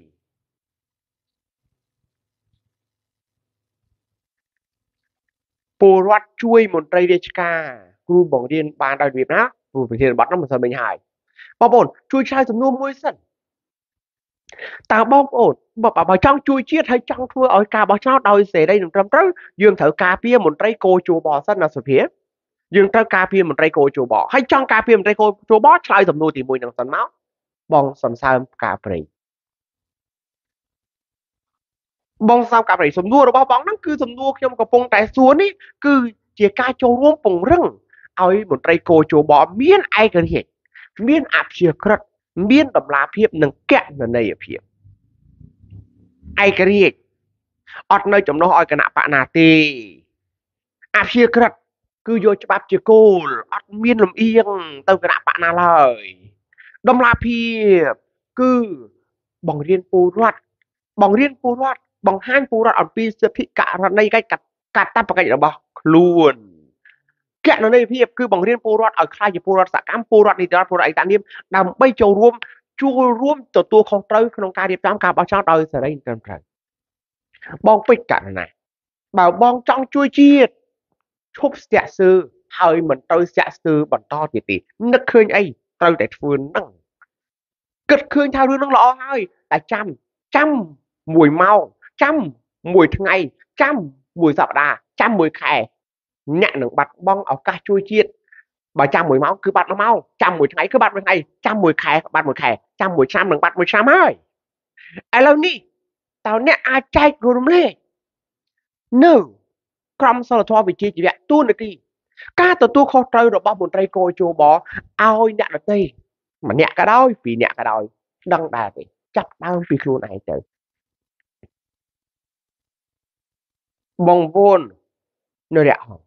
ពលរដ្ឋជួយមន្ត្រីរាជការគ្រូបង្រៀនបានដោយរបៀបណាគ្រូប្រធានបទនោះមិនសូវមិញហើយបងប្អូនជួយឆ្លើយសំណួរមួយសិនតើបងប្អូនបើចង់ជួយជាតិហើយចង់ធ្វើឲ្យការបោះឆ្នោតដោយសេរីនិងត្រឹមត្រូវយើងត្រូវការពារមន្ត្រីគោជបសិនណាសុភាយើងត្រូវការពារមន្ត្រីគោជបហើយចង់ការពារមន្ត្រីគោជបឆ្លើយសំណួរទីមួយនឹងសិនមកបងសន្សើមផ្កាព្រៃបបងសំកាប់រីសំណួររបស់បងហ្នឹងគឺសំណួរខ្ញុំកំពុងតែសួរនេះគឺជាការចូលរួមពង្រឹងឲ្យមន្ត្រីគោជបមានឯករាជ្យមានអព្យាក្រឹតមានតម្លាភាពនិងកណន័យភាពឯករាជ្យអត់នៅចំណោះឲ្យគណៈបកណាទេអព្យាក្រឹតគឺយកច្បាប់ជាគោលអត់មានលំអៀងទៅគណៈបកណាឡើយតម្លាភាពគឺបង្រៀនពលរដ្ឋបង្រៀនពលរដ្ឋបង្ហាញពលរដ្ឋអំពីសិទ្ធិករណីកិច្ចកាតព្វកិច្ចរបស់ខ្លួនកណន័យភាពគឺបង្រៀនពលរដ្ឋឲ្យខ្លាចជាពលរដ្ឋសកម្មពលរដ្ឋនីតិរដ្ឋពលរដ្ឋឯកតនាមដើម្បីចូលរួមចូលរួមទទួលខុសត្រូវក្នុងការរៀបចំការបោះឆ្នោតដោយសេរីត្រឹមត្រូវបងពេចករណីបើបងចង់ជួយជាតិឈប់ស្ទាក់ស្ទើរហើយមិនត្រូវស្ទាក់ស្ទើរបន្តទៀតទេនឹកឃើញអីត្រូវតែធ្វើហ្នឹងគិតឃើញថារឿងហ្នឹងល្អហើយតែចាំចាំមួយម៉ោងចាំមួយថ្ងៃចាំមួយសប្តាហ៍ចាំមួយខែអ្នកនឹងបាត់បង់ឱកាសជួយជាតិបើចាំមួយម៉ោងគឺបាត់មួយម៉ោងចាំមួយថ្ងៃគឺបាត់មួយថ្ងៃចាំមួយខែបាត់មួយខែចាំមួយឆ្នាំនឹងបាត់មួយឆ្នាំហើយឥឡូវនេះតើអ្នកអាចចែករំលែកនៅក្រមសីលធម៌វិជ្ជាជីវៈទូនាទីការទទួលខុសត្រូវរបស់មន្ត្រីគយជបឲ្យអ្នកដទៃម្នាក់ក៏ដោយពីរនាក់ក៏ដោយដឹងដែរទេចាប់ដើមពីខ្លួនឯងទៅបងប្អូននៅរយៈហោ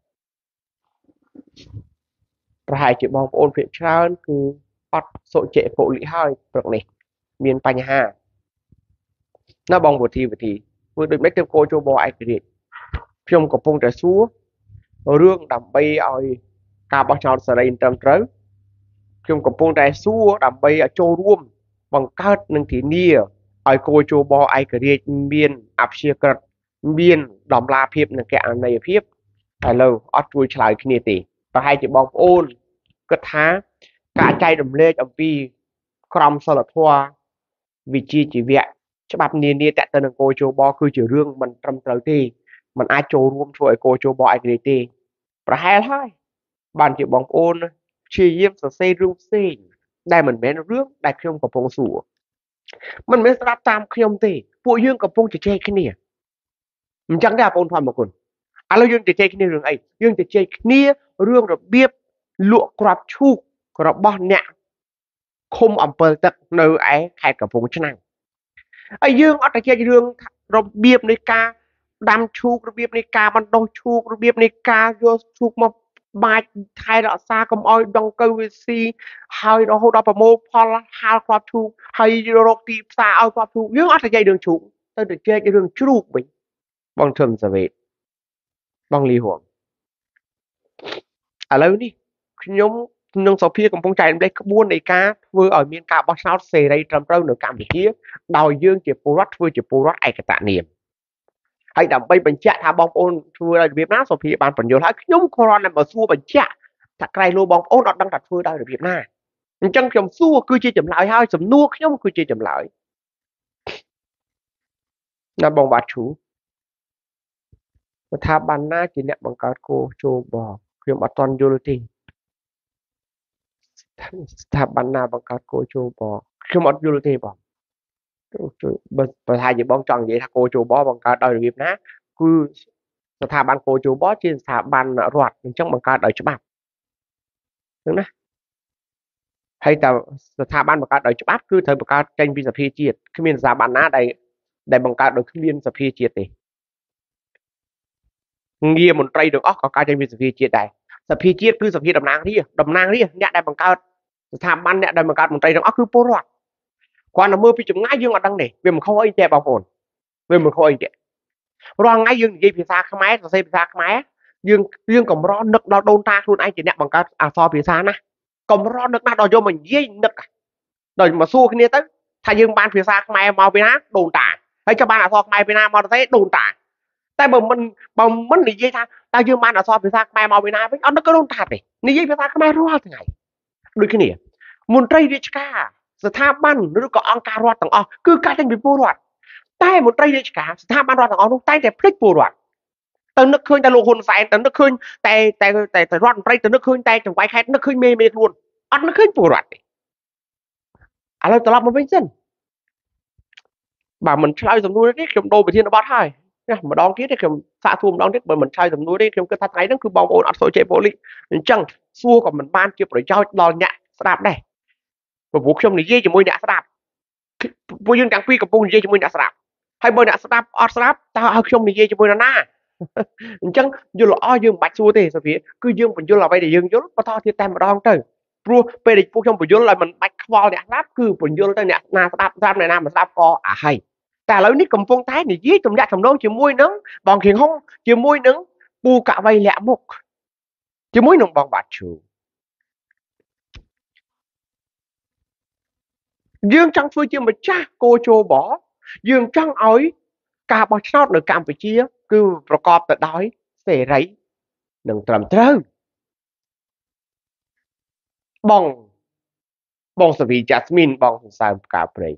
ប្រហែលជាបងប្អូនភាគច្រើនគឺអត់សុជិពលិហើយព្រឹកនេះមានបញ្ហាណាបងវិធីវិធីធ្វើដូចម៉េចទៅគោជបឯករាជ្យខ្ញុំកំពុងតែសួររឿងដើម្បីឲ្យការបោះឆ្នោតសេរីត្រឹមត្រូវខ្ញុំកំពុងតែសួរដើម្បីឲ្យចូលរួមបង្កើតនិងធានាឲ្យគោជបឯករាជ្យមានអព្យាក្រឹតមានតម្លាភាពនិងកណន័យភាពឥឡូវអត់ជួយឆ្លើយគ្នាទេប្រហែលជាបងប្អូនគិតថាការចែករំលែកអំពីក្រមសីលធម៌វិជ្ជាជីវៈច្បាប់នានាតទៅនឹងគោជបគឺជារឿងមិនត្រឹមត្រូវទេมันអាចចូលរួមធ្វើឲ្យគោជបឯករាជ្យទេប្រហែលហើយបានជាបងប្អូនព្យាយាមសរសេររឿងផ្សេងដែលមិនមែនរឿងដែលខ្ញុំកំពុងសួរមិនមែនស្ដាប់តាមខ្ញុំទេពួកយើងកំពុងជជែកគ្នាអញ្ចឹងទេបងប្អូនធម្មគុណឥឡូវយើងជជែកគ្នារឿងអីយើងជជែកគ្នារឿងរបៀបលក់គ្រាប់ឈូករបស់អ្នកឃុំអំពិលទឹកនៅឯខេត្តកំពង់ឆ្នាំងហើយយើងអត់ជជែករឿងរបៀបនៃការដាំឈូករបៀបនៃការបណ្ដុះឈូករបៀបនៃការយកឈូកមកបាច់ថែរក្សាកុំឲ្យដង្កូវវាស៊ីហើយរហូតដល់ប្រមូលផលហាលគ្រាប់ឈូកហើយរកទីផ្សារឲ្យគ្រាប់ឈូកយើងអត់ជជែករឿងឈូកទៅជជែករឿងជ្រូកវិញបងធឹមសាវេតបងលីហួងឥឡូវនេះខ្ញុំនឹងសភាកំពុងចែករំលែកក្បួននៃការធ្វើឲ្យមានការបោះឆ្នោតសេរីត្រឹមត្រូវនៅកម្ពុជាដោយយើងជាពលរដ្ឋធ្វើជាពលរដ្ឋឯកតនាមហើយដើម្បីបញ្ជាក់ថាបងប្អូនធ្វើដោយរបៀបណាសភាបានបញ្យល់ហើយខ្ញុំគ្រាន់តែមកសួរបញ្ជាក់ថាក្រៃលោបងប្អូនអត់ដឹងថាធ្វើដោយរបៀបណាអញ្ចឹងខ្ញុំសួរគឺជាចម្លើយហើយសំណួរខ្ញុំគឺជាចម្លើយណាបងបាត់ឈូស្ថាប័នណាជាអ្នកបង្កើតគោជបខ្ញុំអត់ទាន់យល់ទេស្ថាប័នណាបង្កើតគោជបខ្ញុំអត់យល់ទេបងជួយបើបើថាជាបងចង់និយាយថាគោជបបង្កើតដោយរបៀបណាគឺស្ថាប័នគោជបជាស្ថាប័នរដ្ឋអញ្ចឹងបង្កើតដោយច្បាប់ហ្នឹងណាហើយតើស្ថាប័នបង្កើតដោយច្បាប់គឺត្រូវបង្កើតចេញពីសភាជាតិគ្មានស្ថាប័នណាដែលដែលបង្កើតដោយគ្មានសភាជាតិទេងារមន្ត្រីទាំងអស់ក៏កើតចេញពីសភាជាតិដែរសភាជាតិគឺសភាតំណាងរាស្ត្រតំណាងរាស្ត្រអ្នកដែលបង្កើតស្ថាប័នអ្នកដែលបង្កើតមន្ត្រីទាំងអស់គឺពលរដ្ឋគាត់ទៅមើលពីចម្ងាយយើងអត់ដឹងទេវាមិនខុសអីទេបងប្អូនវាមិនខុសអីទេរាល់ថ្ងៃយើងនិយាយភាសាខ្មែរសរសេរភាសាខ្មែរយើងយើងកម្រនឹកដល់ដូនតាខ្លួនឯងជាអ្នកបង្កើតអក្សរភាសាណាកម្រនឹកណាស់ដល់យកមកនិយាយនឹកដល់មកសួរគ្នាទៅថាយើងបានភាសាខ្មែរមកពីណាដូនតាហើយចាំបានអក្សរខ្មែរពីណាមកទៅដូនតាតែបើមិនបើមិននិយាយថាតើយើងបានអក្សរភាសាខ្មែរមកពីណាវិញអត់នឹកដូនតាទេនិយាយភាសាខ្មែររាល់ថ្ងៃដូចគ្នាមន្ត្រីរាជការស្ថាប័នឬក៏អង្គការរដ្ឋទាំងអស់គឺកាត់ចេញពីពលរដ្ឋតែមន្ត្រីរាជការស្ថាប័នរដ្ឋទាំងអស់នោះតែតែភ្លេចពលរដ្ឋទៅនឹកឃើញតែលោកហ៊ុនសែនទៅនឹកឃើញតែតែតែរដ្ឋមន្ត្រីទៅនឹកឃើញតែចង្វាយខេត្តនឹកឃើញមេមេខ្លួនអត់នឹកឃើញពលរដ្ឋទេឥឡូវត្រឡប់មកវិញសិន bà mình chơi tầm nuôi đấyខ្ញុំដូរប្រធានបទហើយណាម្ដងទៀតទេខ្ញុំសាកសួរម្ដងទៀតបើមិនឆ្លើយសំណួរទេខ្ញុំគិតថាថ្ងៃហ្នឹងគឺបងប្អូនអត់សូវចេះប៉ូលីសអញ្ចឹងសួរក៏មិនបានជាប្រយោជន៍ដល់អ្នកស្ដាប់ដែរព្រោះខ្ញុំនិយាយជាមួយអ្នកស្ដាប់ពួកយើងទាំងពីរកំពុងនិយាយជាមួយអ្នកស្ដាប់ហើយបើអ្នកស្ដាប់អត់ស្ដាប់តើឲ្យខ្ញុំនិយាយជាមួយនរណាអញ្ចឹងយល់ល្អយើងមិនបាច់សួរទេសាភាគឺយើងបញ្យល់អ្វីដែលយើងយល់បន្តទៀតតែម្ដងទៅព្រោះពេលដែលពួកខ្ញុំបញ្យល់ឲ្យមិនបាច់ខ្វល់អ្នកស្ដាប់គឺបញ្យល់ទៅអ្នកណាស្ដាប់ស្ដាប់អ្នកណាមិនស្ដាប់ក៏អាហើយតែឥឡូវនេះកំពុងតែនិយាយទំនាក់ទំនងជាមួយនឹងបងខៀងហុងជាមួយនឹងពូកវីលាក់មុខជាមួយនឹងបងបាត់ឈូយើងចង់ធ្វើជាម្ចាស់គោជោបយើងចង់ឲ្យការបោះឆ្នោតនៅកម្ពុជាគឺប្រកបទៅដោយសេរីនិងត្រឹមត្រូវបងបងសវីយ៉ាស្មីនបងសង្សើមផ្កាព្រៃ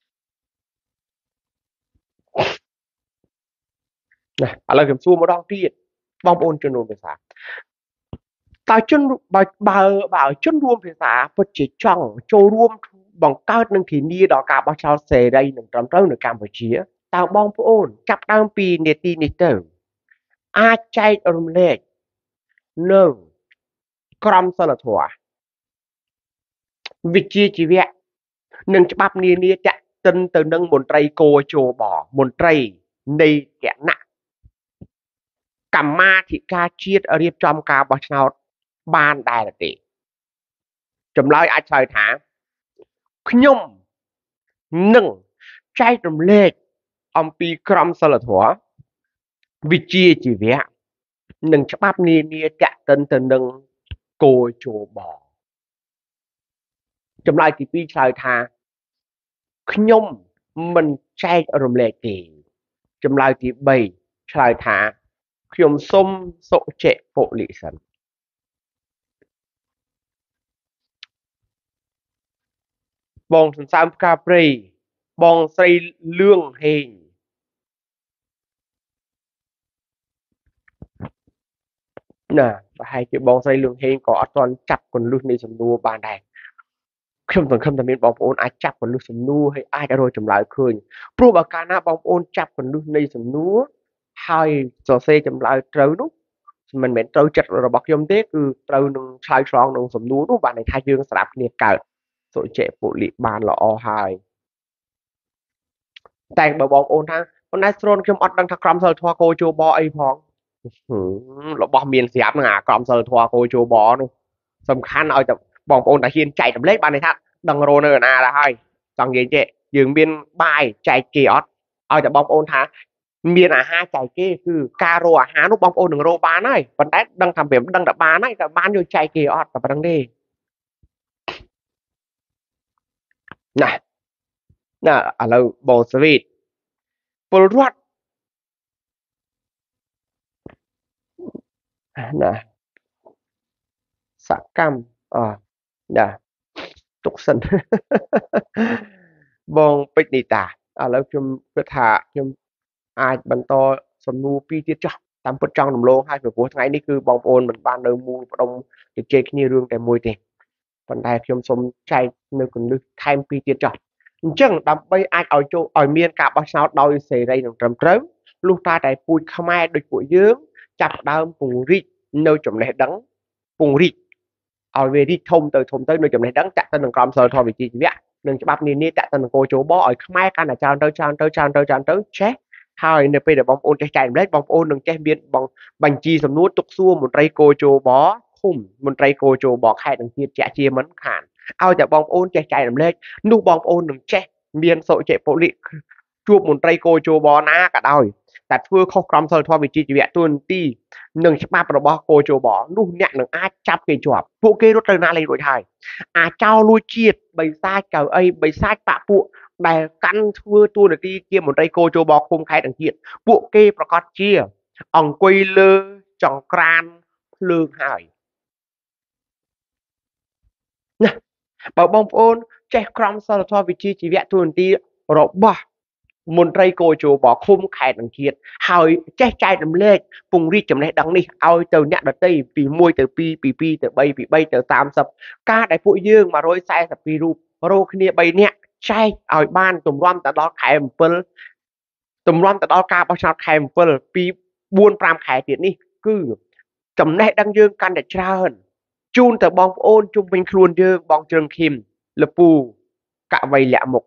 ណាឥឡូវខ្ញុំសួរម្ដងទៀតបងប្អូនជនរួមភាសាតើជនបើបើបើជនរួមភាសាពិតជាចង់ចូលរួមបង្កើតនឹងធានាដល់ការបោះឆ្នោតសេរីនិងត្រឹមត្រូវនៅកម្ពុជាតើបងប្អូនចាប់ដើមពីនាទីនេះទៅអាចចែករំលែកនៅក្រមសីលធម៌វិជ្ជាជីវៈនិងច្បាប់នានាចាក់ទិនទៅនឹងមន្ត្រីគោជបមន្ត្រីនៃគណៈកម្មាធិការជាតិរៀបចំការបោះឆ្នោតបានដែរទេចម្លើយអាចឆ្លើយថាខ្ញុំនឹងចែករំលែកអំពីក្រមសីលធម៌វិជ្ជាជីវៈនិងច្បាប់នានាចាក់ទិនទៅនឹងគោជបចម្លើយទីពីរឆ្លើយថាខ្ញុំមិនចែករំលែកទេចម្លើយទីបីឆ្លើយថាខ្ញុំសូមសុចិពលិសិនបងសន្សើមផ្កាព្រៃបងស្រីលឿងហេងណាប្រហែលជាបងស្រីលឿងហេងក៏អត់ទាន់ចាប់កន្លឹះនៃសំណួរបានដែរខ្ញុំសង្ឃឹមថាមានបងប្អូនអាចចាប់កន្លឹះសំណួរហើយអាចរកចម្លើយឃើញព្រោះបើកាលណាបងប្អូនចាប់កន្លឹះនៃសំណួរហើយសរសេរចម្លើយត្រូវនោះមិនមែនត្រូវចិត្តរបស់ខ្ញុំទេគឺត្រូវនឹងឆ្លើយឆ្លងនឹងសំណួរនោះបានន័យថាយើងស្ដាប់គ្នាកើតសុចិពលិបានល្អហើយតែបើបងប្អូនថាប៉ុន្តែស្រនខ្ញុំអត់ដឹងថាក្រមសីលធម៌គោជបអីផងរបស់មានស្រាប់នឹងអាក្រមសីលធម៌គោជបនោះសំខាន់ឲ្យតែបងប្អូនតែហ៊ានចែករំលែកបានន័យថាដឹងរនៅណាដែរហើយចង់និយាយទេយើងមានបាយចែកគេអត់ឲ្យតែបងប្អូនថាមានអាហារចែកគេគឺការរកអាហារនោះបងប្អូននឹងរកបានហើយប៉ុន្តែដឹងថាវាមិនដឹងតែបានហើយតែបានយកចែកគេអត់តែប៉ុណ្្នឹងទេណាណាឥឡូវបងស្វីតពលរដ្ឋណាសកម្មអណាទុកសិនបងពេជ្រនីតាឥឡូវខ្ញុំគិតថាខ្ញុំអាចបន្តសំណួរពីរទៀតចោះតាមពិតចង់រំលងហើយព្រោះថ្ងៃនេះគឺបងប្អូនមិនបាននៅមូលផ្ដុំជជែកគ្នារឿងតែមួយទេប៉ុន្តែខ្ញុំសូមចែកនៅគន្លឹះថែមពីរទៀតចោះអញ្ចឹងដើម្បីអាចឲ្យចូលឲ្យមានការបោះឆ្នោតដោយសេរីនិងត្រឹមត្រូវលុះត្រាតែពូជខ្មែរដូចពួកយើងចាប់ដើមពង្រីកនៅចំណេះដឹងពង្រីកឲ្យវារីកធំទៅធំទៅនៅចំណេះដឹងចាក់ទៅនឹងក្រមសីលធម៌វិជ្ជាជីវៈនិងច្បាប់នានាចាក់ទៅនឹងគោជបឲ្យខ្មែរកាន់តែច្រើនទៅច្រើនទៅច្រើនទៅច្រើនទៅចេះហើយនៅពេលដែលបងប្អូនចេះចែករំលែកបងប្អូននឹងចេះមានបងបញ្ជីសំណួរទុកសួរមន្ត្រីគោជបឃុំមន្ត្រីគោជបខេត្តនិងជាតិជាក់ជាមិនខានឲ្យតែបងប្អូនចេះចែករំលែកនោះបងប្អូននឹងចេះមានសុចិពលិជួបមន្ត្រីគោជបណាក៏ដោយតែធ្វើខុសក្រមសីលធម៌វិជ្ជាជីវៈទួនាទីនឹងច្បាប់របស់គោជបនោះអ្នកនឹងអាចចាប់គេជាប់ពួកគេរត់ទៅណាលេងរួចហើយអាចោលលួចជាតិបិសាចកៅអីបិសាចបពពួកដែលកាន់ធ្វើទួនាទីជាមន្ត្រីគោជបឃុំខេត្តនិងជាតិពួកគេប្រកាសជាអង្គុយលើចង្ក្រានភ្លើងហើយណាបើបងប្អូនចេះក្រមសីលធម៌វិជ្ជាជីវៈទួនាទីរបស់មន្ត្រីគោជបឃុំខេត្តនិងជាតិហើយចេះចែករំលែកពង្រីកចំណេះដឹងនេះឲ្យទៅអ្នកដទៃពីមួយទៅពីរពីពីរទៅបីពីបីទៅសាមសិបការដែលពួកយើងមួយរយសែនសិបពីររូបរកគ្នាបីនាក់ chay ỏi ban tùm rom ta đó khai empel tùm rom ta đó ca bao sao khai empel pi buôn pram khai tiệt ní cứ chấm nét đăng dương căn để tra hơn chun từ bong ôn chung bình khuôn dương bong trường kim lập pù cả vầy lẹ mục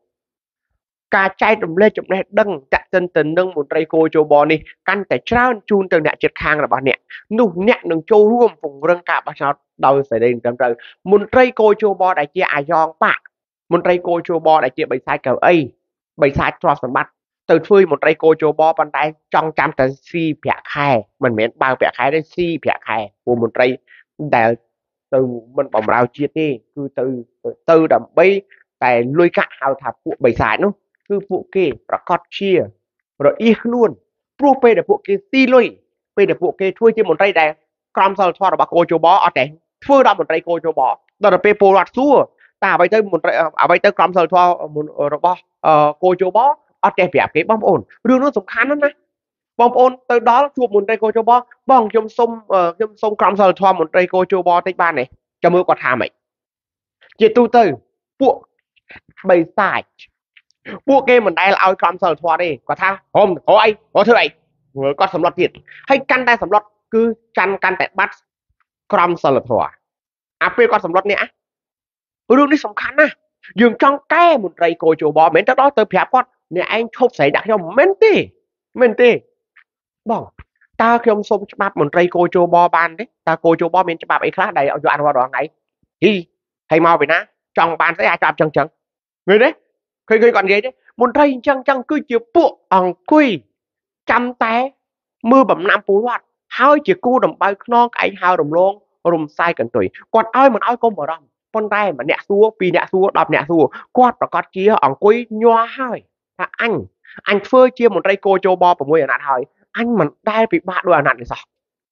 ca chay đùm lê chụp nét đăng chặt chân tình nâng một trai cô châu bò này căn để tra hơn chun từ nẹ chết khang là bà nẹ nụ nẹ nâng châu ruộng vùng rừng cả bao sao đâu xảy đến trong trời một trai cô châu bò đại chia ai giòn bạc một trai cô châu bò đại chia bảy sai cầu ấy bảy sai cho sân bắt từ phui một trai cô châu bò bàn tay trong trăm tờ si bẹt khai mình miễn bao bẹt khai đấy si bẹt khai của một trai để từ mình bỏng rào chia đi cứ từ từ đầm bay tại lôi cả hào thạp phụ bảy sai nó cứ phụ kê và cọt chia rồi y luôn pro pe để phụ kê si lôi pe để phụ kê thui trên một trai đây cầm sờ thoa rồi bà cô châu bò ở đây phơi ra một trai cô châu bò đó là pe po loạt xua ta bây tới một trai à bây tới cầm sờ thoa một rồi bò cô châu bò ở đây bẹp cái bom ổn rương nó sủng khán lắm đấy bom ổn từ đó chụp một trai cô châu bò bong trong sông trong sông cầm sờ thoa một trai cô châu bò tây ban này cho mưa quạt hà mày chỉ tu từ phụ bày sai phụ kê mình đây là ao cầm sờ thoa đi quạt tha hôm có ai có thứ này vừa có sầm lót thiệt hay căn đây sầm lót cứ chăn căn tại bắt cầm sờ thoa à pe có sầm lót nè rương đi sủng khán à dường trong cái một trai cô châu bò mến tới đó tới phép con nè anh chụp xảy đặt cho mến tê mến tê bon ta khi ông xông chắp một trai cô châu bò ban đấy ta cô châu bò mến chắp ấy khác đây ở chỗ ăn qua đó này hi hay mau về ná trong ban sẽ ai chắp chân chân người đấy khi khi còn ghế đấy một trai chân chân cứ chịu buộc ỏng quy chăm té mưa bầm nam phú hoạt hai chỉ cu đầm bay non cái anh hao đầm luôn rùm sai cần tuổi còn ai mà ai công vào đó con tay mà nẹt xua pi nẹt xua đập nẹt xua quạt và quạt chia ỏng quy nhoa hai là anh anh phơi chia một trai cô châu bò của môi ở nạt hỏi anh mà đai bị bạ đôi ở nạt thì sao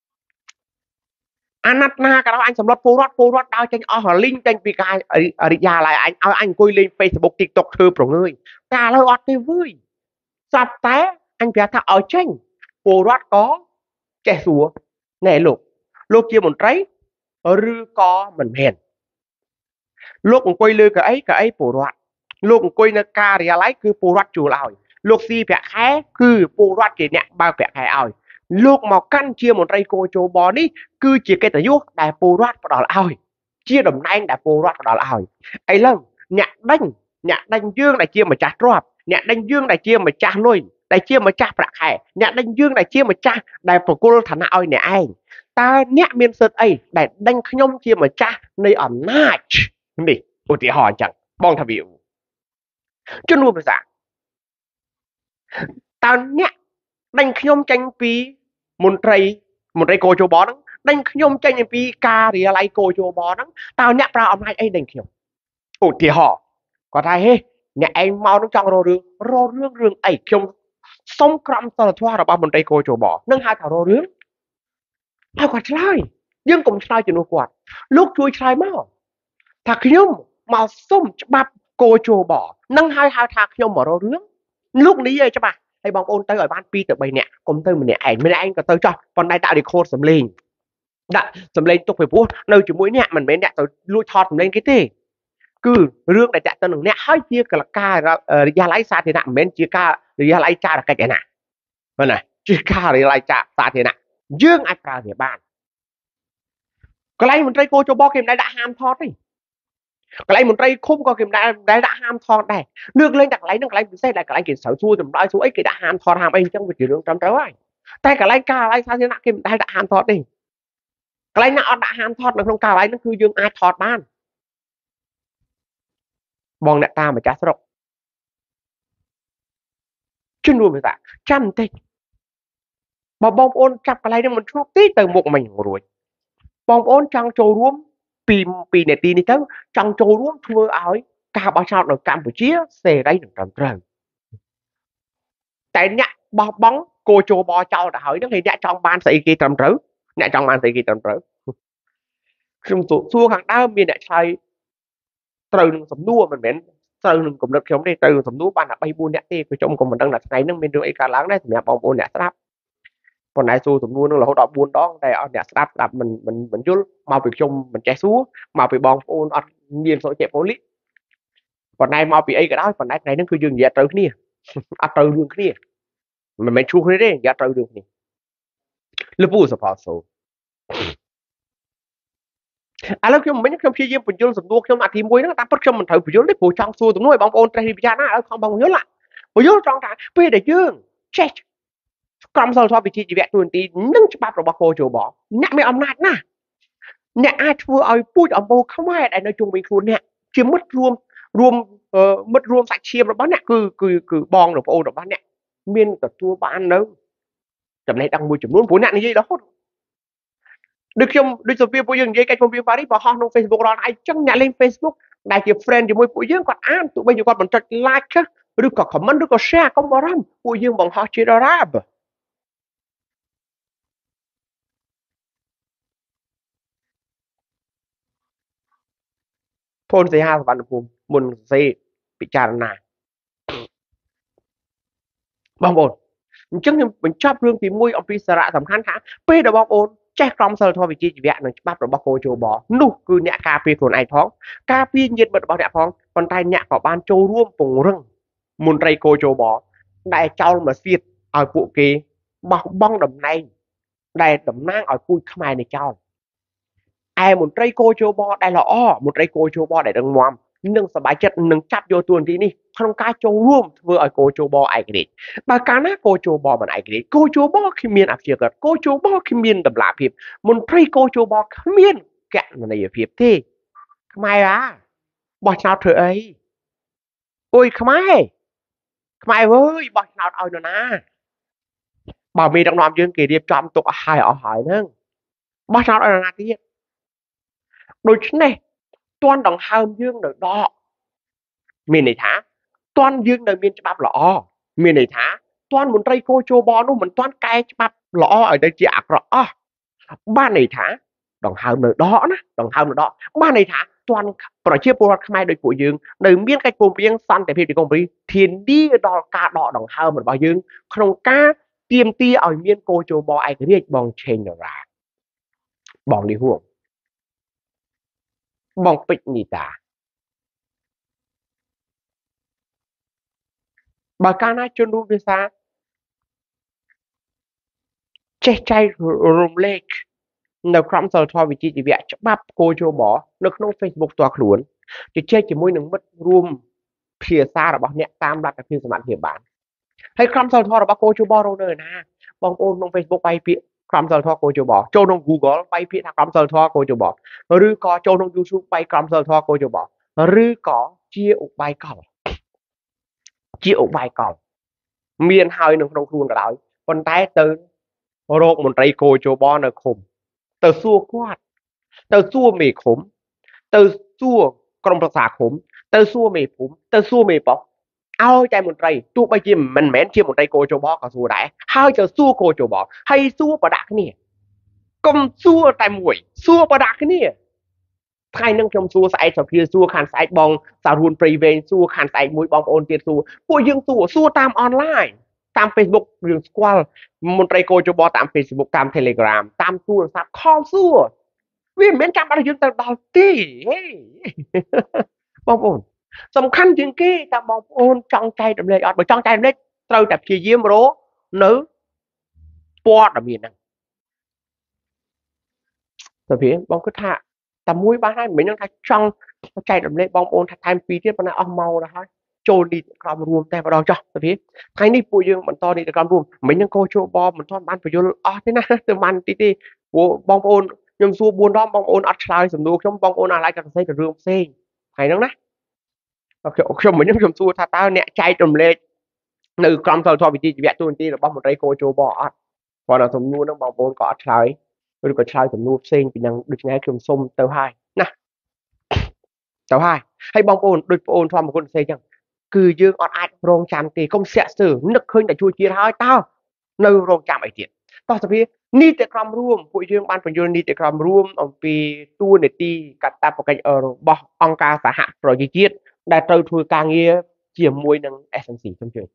anh nạt na cái đó anh sắm lót phô lót phô lót đau tranh ở họ link tranh vì cái ở đi già lại anh ao anh quay lên Facebook TikTok thưa pro người ta lời ọt thì vui sắp té anh phải thà ở tranh phô lót có trẻ xua nè lục lục chia một trai rư có mình hèn lúc quay lư cái ấy cái ấy phô lót lúc quay nó ca thì lấy cứ phô lót chủ lại lúc si phải khé cứ phô lót chỉ nhẹ bao phải khé ỏi lúc mà căn chia một trai cô châu bò đi cứ chỉ cái tờ vuốt đại phô lót vào đó là ỏi chia đầm nang đại phô lót vào đó là ỏi ấy lắm nhạc đánh nhạc đánh dương đại chia mà chặt rọp nhạc đánh dương đại chia mà chặt nuôi đại chia mà chặt bạc khé nhạc đánh dương đại chia mà chặt đại phô cô thằng ỏi nè anh ta nhạc miên sơn ấy đại đánh nhom chia mà chặt nơi ẩm nát đi ủa thì hỏi chẳng bong thà biểu chứ luôn bây giờ tao nhẹ đánh nhom tranh pi một trai một trai cô châu bò đó đánh nhom tranh pi ca thì lại cô châu bò đó tao nhẹ ra ông hai ấy đánh nhom ủa thì họ có thay hết nhẹ anh mau nó trong rô rương rô rương rương ấy nhom sống cầm tờ thoa rồi bao một trai cô châu bò nâng hai thảo rô rương ai quạt sai nhưng cũng sai chỉ nô quạt lúc chui sai mau thạc nhom màu xôm bắp cô châu bò nâng hai hai thạc nhom mở rô rương lúc ní vậy cho bà hay bong ôn tới ở ban pi từ bảy nè cùng tới mình nè ảnh mình anh có tới cho còn đây tạo được khô sầm lên đã sầm lên tục phải búa nơi chỉ mũi nè mình mới nè tới lui thọt lên cái gì cứ rương đại chạy tới nè hai chia cả là ca ra lấy xa thì nè mình chia ca ra lấy cha là cái gì nè vậy này chia ca ra lấy cha xa thì nè dương ai ra địa bàn cái này mình trai cô cho bò kìm đây đã ham thọt đi cái này một trai không có kìm đã đã đã ham thọt này nước lên đặt lấy nước lấy xe lại cái này kìm sở xua thì nói số ấy cái đã ham thọt ham anh trong cái chuyện đường trăm trái ai tay cái này ca này sao thế nào kìm đây đã ham thọt đi cái này nó đã ham thọt nó không ca này nó cứ dương ai thọt ban bong đại ta mà trả sốc chân luôn vậy trăm tê mà bong ôn chặt cái này nó mình chót tí từ một mình rồi bong ôn trăng trầu ruộng pì pì này tin đi tới trong châu ruộng thưa ỏi cả bao sao ở Campuchia xe đấy được trầm trời tại nhạ bò bóng cô châu bò châu đã hỏi nó thì nhạ trong ban sĩ kỳ trầm trứ nhạ trong ban sĩ kỳ trầm trứ không tụ xua hàng đá miền đại sai từ sầm nua mình miễn từ cũng được giống đây từ sầm nua ban là bay buôn nhạ thì cái trong cùng mình đang là ngày nó miền đường ấy cả láng đấy thì mẹ bong buôn nhạ sáp còn này xu sầm nua nó là hỗ trợ buôn đó đây ở nhạ sáp là mình mình mình chút mau việc chung mình chạy xuống mau bị bong buôn ở miền số chạy phố lít còn này mau bị ấy cái đó còn này này nó cứ dừng dạ trừ kia à trừ đường kia mình mình chua cái đấy dạ trừ đường này lúc bù sập số à lúc chúng mình chúng khi dương bình dương sập đuốc chúng mà thì muối nó ta bắt cho mình thử bình dương đấy bù trong xua tụi nuôi bóng ôn trai bị cha nó không bằng nhớ lại bù dương trong thằng bây để dương check cầm sờ so vị trí chỉ vẹn tuần tí nâng cho bắp rồi bác cô chủ bỏ nhạc mấy ông nát nè nhạc ai thua ai pui ở bồ không ai đại nơi chung mình luôn nè chỉ mất rùm rùm mất rùm sạch chiêm rồi bán nè cứ cứ cứ bong rồi ô rồi bán nè miên cả thua bán đâu chậm này đang mua chậm luôn bốn nè như vậy đó được không được rồi phía phụ dương vậy cái công viên Paris và họ trong Facebook đó ai chẳng nhảy lên Facebook đại chỉ friend thì môi phụ dương còn ăn tụi bây giờ còn bằng trật like chứ được có comment được có share không bao lắm phụ dương bằng họ chỉ ra phone sẽ hai bạn cùng muốn sẽ bị tràn nà bong ôn chứng như mình chắp lương thì mui ông phi sara tầm khán khá pê đồ bong ôn chắc trong sờ thôi vì chi vẹn nó bắt được bọc cô châu bò nụ cứ nhẹ cà phê thuần ai thoáng cà phê nhiệt bật bao nhẹ thoáng còn tay nhẹ của ban châu ruộng vùng rừng muốn tây cô châu bò đại châu mà xiết ở phụ kỳ bọc bong đầm này đại đầm nang ở cùi không ai này châu ai muốn tây cô châu bò đại là o muốn tây cô châu bò đại đằng ngoam nângสบายចិត្តនឹងចាប់យកទួនាទីនេះក្នុងការចូលរួមធ្វើឲ្យកោជបឯករាជ្យបើកាលណាកោជបមិនឯករាជ្យកោជបគ្មានអភិជាកោជបគ្មានតម្លាភាពមន្ត្រីកោជបគ្មានកណន័យភាពទេខ្មែរអាបោះឆ្នោតធ្វើអីអុយខ្មែរខ្មែរអើយបោះឆ្នោតឲ្យនរណាបើមានដឹកនាំយើងគេរៀបចំទុកឲ្យហើយអស់ហើយហ្នឹងបោះឆ្នោតឲ្យនរណាទៀតដូច្នេះទាន់ដង្ហើមយើងនៅដកមានន័យថាទាន់យើងនៅមានច្បាប់ល្អមានន័យថាទាន់មន្ត្រីកោជបនោះមិនទាន់កែច្បាប់ល្អឲ្យទៅជាអាក្រក់អស់បានន័យថាដង្ហើមនៅដកណាដង្ហើមនៅដកបានន័យថាទាន់ប្រជាពលរដ្ឋខ្មែរដូចពួកយើងនៅមានកិច្ចព្រមព្រៀងសន្តិភាពទីក្រុងប៉ារីសធានាដល់ការដកដង្ហើមរបស់យើងក្នុងការទាមទារឲ្យមានកោជបឯករាជ្យបងឆេងរ៉ាបងលីហួងបងពេជ្រនីតាបើកាលណាជនរួមភាសាចេះចែករំលែកនៅក្រមសីលធម៌វិជ្ជាជីវៈច្បាប់កោជបនៅក្នុង Facebook ផ្ទាល់ខ្លួនជជែកជាមួយនឹងមិត្តរួមភាសារបស់អ្នកតាមលទ្ធភាពសមត្ថភាពបានហើយក្រមសីលធម៌របស់កោជបរនៅណាបងប្អូនក្នុង Facebook បាយពាក្យក្រមសីលធម៌កោជបចូលក្នុង Google បាយពាក្យថាក្រមសីលធម៌កោជបឬក៏ចូលក្នុង YouTube បាយក្រមសីលធម៌កោជបឬក៏ជាឧបាយកលជាឧបាយកលមានហើយនៅក្នុងខ្លួនក៏ដោយប៉ុន្តែទៅរោគមន្ត្រីកោជបនៅឃុំទៅសួរគាត់ទៅសួរមេឃុំទៅសួរក្រុមប្រឹក្សាឃុំទៅសួរមេភូមិទៅសួរមេប៉ុស្តិ៍ឲ្យតែមន្ត្រីទោះបីជាមិនមែនជាមន្ត្រីកោជបក៏សួរដែរហើយទៅសួរកោជបហើយសួរបដាក់គ្នាកុំសួរតែមួយសួរបដាក់គ្នាថ្ងៃនឹងខ្ញុំសួរស្អែកសុភាសួរខាងស្អែកបងសារួនព្រៃវែងសួរខាងស្អែកមួយបងប្អូនទៀតសួរពួកយើងសួរសួរតាមអនឡាញតាម Facebook រឿងស្គាល់មន្ត្រីកោជបតាម Facebook តាម Telegram តាមទូរស័ព្ទខលសួរវាមិនមែនចាំបាច់យើងទៅដល់ទេបងប្អូនសំខាន់ជាងគេតើបងប្អូនចង់ចែករំលែកអត់បើចង់ចែករំលែកត្រូវតែព្យាយាមរកនៅព័ត៌មានហ្នឹងទៅវាបងគិតថាតែមួយបានហើយមិនមែនថាចង់ចែករំលែកបងប្អូនថាថែមពីរទៀតប៉ុន្តែអស់ម៉ោងទៅហើយចូលនីតិក្រមរួមតែម្ដងចុះទៅវាថ្ងៃនេះពួកយើងបន្តនីតិក្រមរួមមិននឹងកោជបមិនទាន់បានបញ្យល់អស់ទេណាទៅបានទីទេព្រោះបងប្អូនខ្ញុំសួរបួនដងបងប្អូនអត់ឆ្លើយសំណួរខ្ញុំបងប្អូនអាឡៃក៏សរសេរទៅរឿងផ្សេងថ្ងៃហ្នឹងណាខ្ញុំមិនខ្ញុំសួរថាតើអ្នកចែករំលែកនៅក្រមសីលធម៌វិជ្ជាជីវៈទូនទីរបស់មន្ត្រីកោជបអត់គាត់ថាសំណួរហ្នឹងបងប្អូនក៏អត់ឆ្លើយឬក៏ឆ្លើយសំណួរផ្សេងពីហ្នឹងដូច្នេះខ្ញុំសុំទៅហើយណាទៅហើយហើយបងប្អូនដូចបងប្អូនធម្មគុណផ្សេងចឹងគឺយើងអត់អាចរងចាំទេកុំសាក់ស្ទើនឹកឃើញតែជួយជាតិហើយតើនៅរងចាំអីទៀតតោះទៅវានីតិក្រមរួមពួកយើងបានបញ្យល់នីតិក្រមរួមអំពីតួនាទីកតាបកិច្ចរបស់អង្គការសហប្រជាជាតិដែលត្រូវធ្វើការងារជាមួយនឹង เอส เอ็ม ซี ខ្ញុំជឿ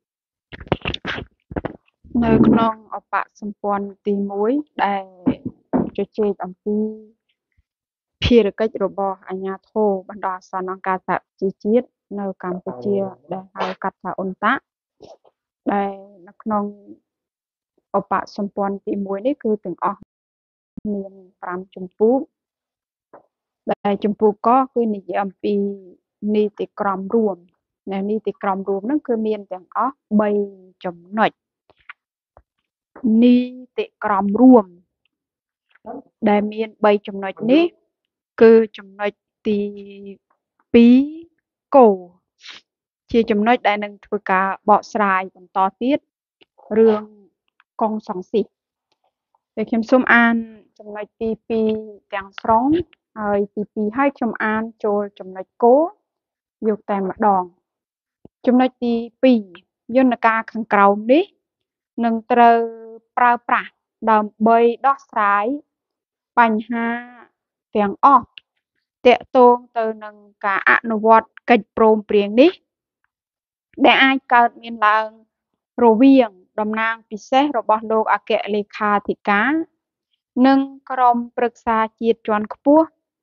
នៅក្នុងអបសម្ព័ន្ធទីមួយដែលជជែកអំពីភារកិច្ចរបស់អាជ្ញាធរបណ្ដោះអាសន្នអង្គការសហប្រជាជាតិនៅកម្ពុជាដែលហៅកាត់ថាអ៊ុនតាក់ដែលនៅក្នុងឧបសម្ព័ន្ធទីមួយនេះគឺទាំងអស់មានfiveចម្ពោះដែលចម្ពោះកគឺនិយាយអំពីនីតិក្រមរួមនៅនីតិក្រមរួមហ្នឹងគឺមានទាំងអស់threeចំណុចនីតិក្រមរួមដែលមានthreeចំណុចនេះគឺចំណុចទីtwoគោលជាចំណុចដែលនឹងធ្វើការបកស្រាយបន្តទៀតរឿងកុងសង្ស៊ីតែខ្ញុំសូមអានចំណុចទីtwoទាំងស្រុងហើយទីtwoហើយខ្ញុំអានចូលចំណុចគោលយកតែម្ដងចំណុចទីtwoយន្តការខាងក្រោមនេះនឹងត្រូវប្រើប្រាស់ដើម្បីដោះស្រាយបញ្ហាទាំងអស់ទាក់ទងទៅនឹងការអនុវត្តកិច្ចព្រមព្រៀងនេះដែលអាចកើតមានឡើងរវាងតំណាងពិសេសរបស់លោកអគ្គលេខាធិការនិងក្រុមប្រឹក្សាជាតិជាន់ខ្ពស់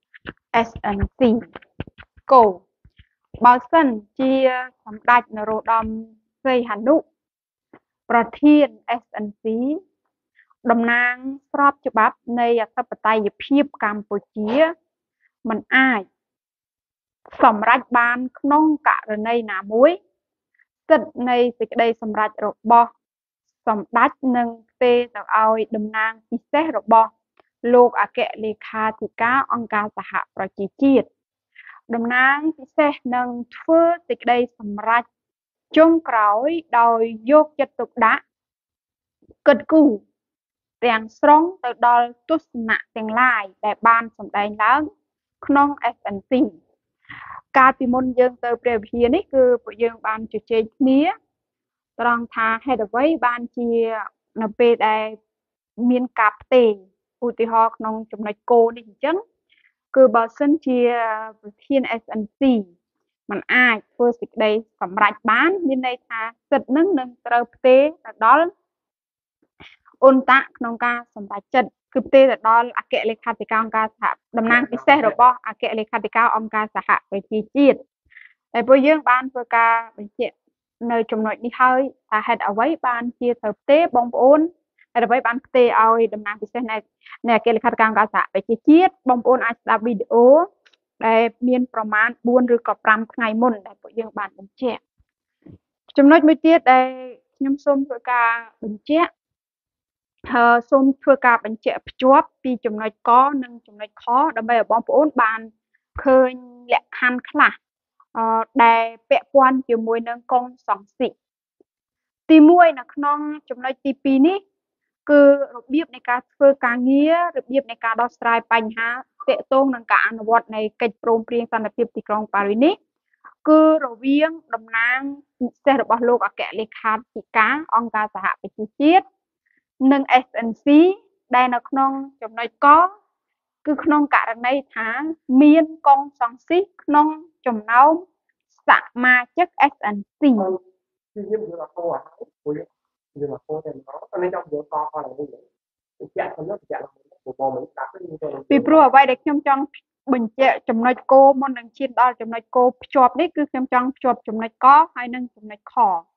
S N C គោលបើសិនជាសម្ដេចនរោត្តមសីហនុ ប្រធាន S N C តំណាងស្របច្បាប់នៃអធិបតេយ្យភាពកម្ពុជាមិនអាចសម្រេចបានក្នុងករណីណាមួយសិទ្ធិនៃសេចក្តីសម្រេចរបស់សម្ដេចនឹងផ្ទេរទៅឲ្យតំណាងពិសេសរបស់លោកអគ្គលេខាធិការអង្គការសហប្រជាជាតិតំណាងពិសេសនឹងធ្វើសេចក្តីសម្រេចចុងក្រោយដោយយកចិត្តទុកដាក់គិតគូរទាំងស្រុងទៅដល់ទស្សនៈទាំងឡាយដែលបានសម្ដែងឡើងក្នុង S N C កាលពីមុនយើងទៅព្រះវិហារនេះគឺពួកយើងបានជជែកគ្នាត្រង់ថាហេតុអ្វីបានជានៅពេលដែលមានការផ្ទេរឧទាហរណ៍ក្នុងចំណុចគោលនេះអញ្ចឹងគឺបើសិនជាប្រធាន S N C มันអាចធ្វើសេចក្តីសម្រេចបានមានន័យថាសិទ្ធិនឹងនឹងត្រូវផ្ទេរទៅដល់អ៊ុនតាក់ក្នុងការសម្រេចចិត្តគឺផ្ទេរទៅដល់អគ្គលេខាធិការអង្គការសហតំណាងពិសេសរបស់អគ្គលេខាធិការអង្គការសហប្រជាជាតិហើយពួកយើងបានធ្វើការបញ្ជាក់នៅចំណុចនេះហើយថាហេតុអ្វីបានជាត្រូវផ្ទេរបងប្អូនហេតុអ្វីបានផ្ទេរឲ្យតំណាងពិសេសនៃនៃអគ្គលេខាធិការអង្គការសហប្រជាជាតិបងប្អូនអាចស្ដាប់វីដេអូដែលមានប្រមាណfourឬក៏fiveថ្ងៃមុនដែលពួកយើងបានបញ្ជាក់ចំណុចមួយទៀតដែលខ្ញុំសូមធ្វើការបញ្ជាក់ហើយសូមធ្វើការបញ្ជាក់ភ្ជាប់ពីចំណុចកនិងចំណុចខដើម្បីឲ្យបងប្អូនបានឃើញលក្ខខណ្ឌខ្លះអឺដែលពាក់ព័ន្ធជាមួយនឹងកុងសង្ស៊ីទីoneនៅក្នុងចំណុចទីtwoនេះគឺរបៀបនៃការធ្វើការងាររបៀបនៃការដោះស្រាយបញ្ហាទាក់ទងនឹងការអនុវត្តនៃកិច្ចព្រមព្រៀងសន្តិភាពទីក្រុងប៉ារីសនេះគឺរវាងតំណាងពិសេសរបស់លោកអគ្គលេខាធិការអង្គការសហប្រជាជាតិនិង S N C ដែលនៅក្នុងចំណុចកគឺក្នុងករណីថាមានកុងសង្ស៊ីក្នុងចំណោមសមាជិក S N C គឺយើងយកអត់ទៅហើយព្រោះយើងអត់ទៅតែម្ដងតែខ្ញុំយកតផងនេះបញ្ជាក់ខ្ញុំបញ្ជាក់បងមិនស្ដាប់ទេពីព្រោះអ្វីដែលខ្ញុំចង់បញ្ជាក់ចំណុចគោមុននឹងឈានដល់ចំណុចគោភ្ជាប់នេះគឺខ្ញុំចង់ភ្ជាប់ចំណុចកហើយនិងចំណុចខ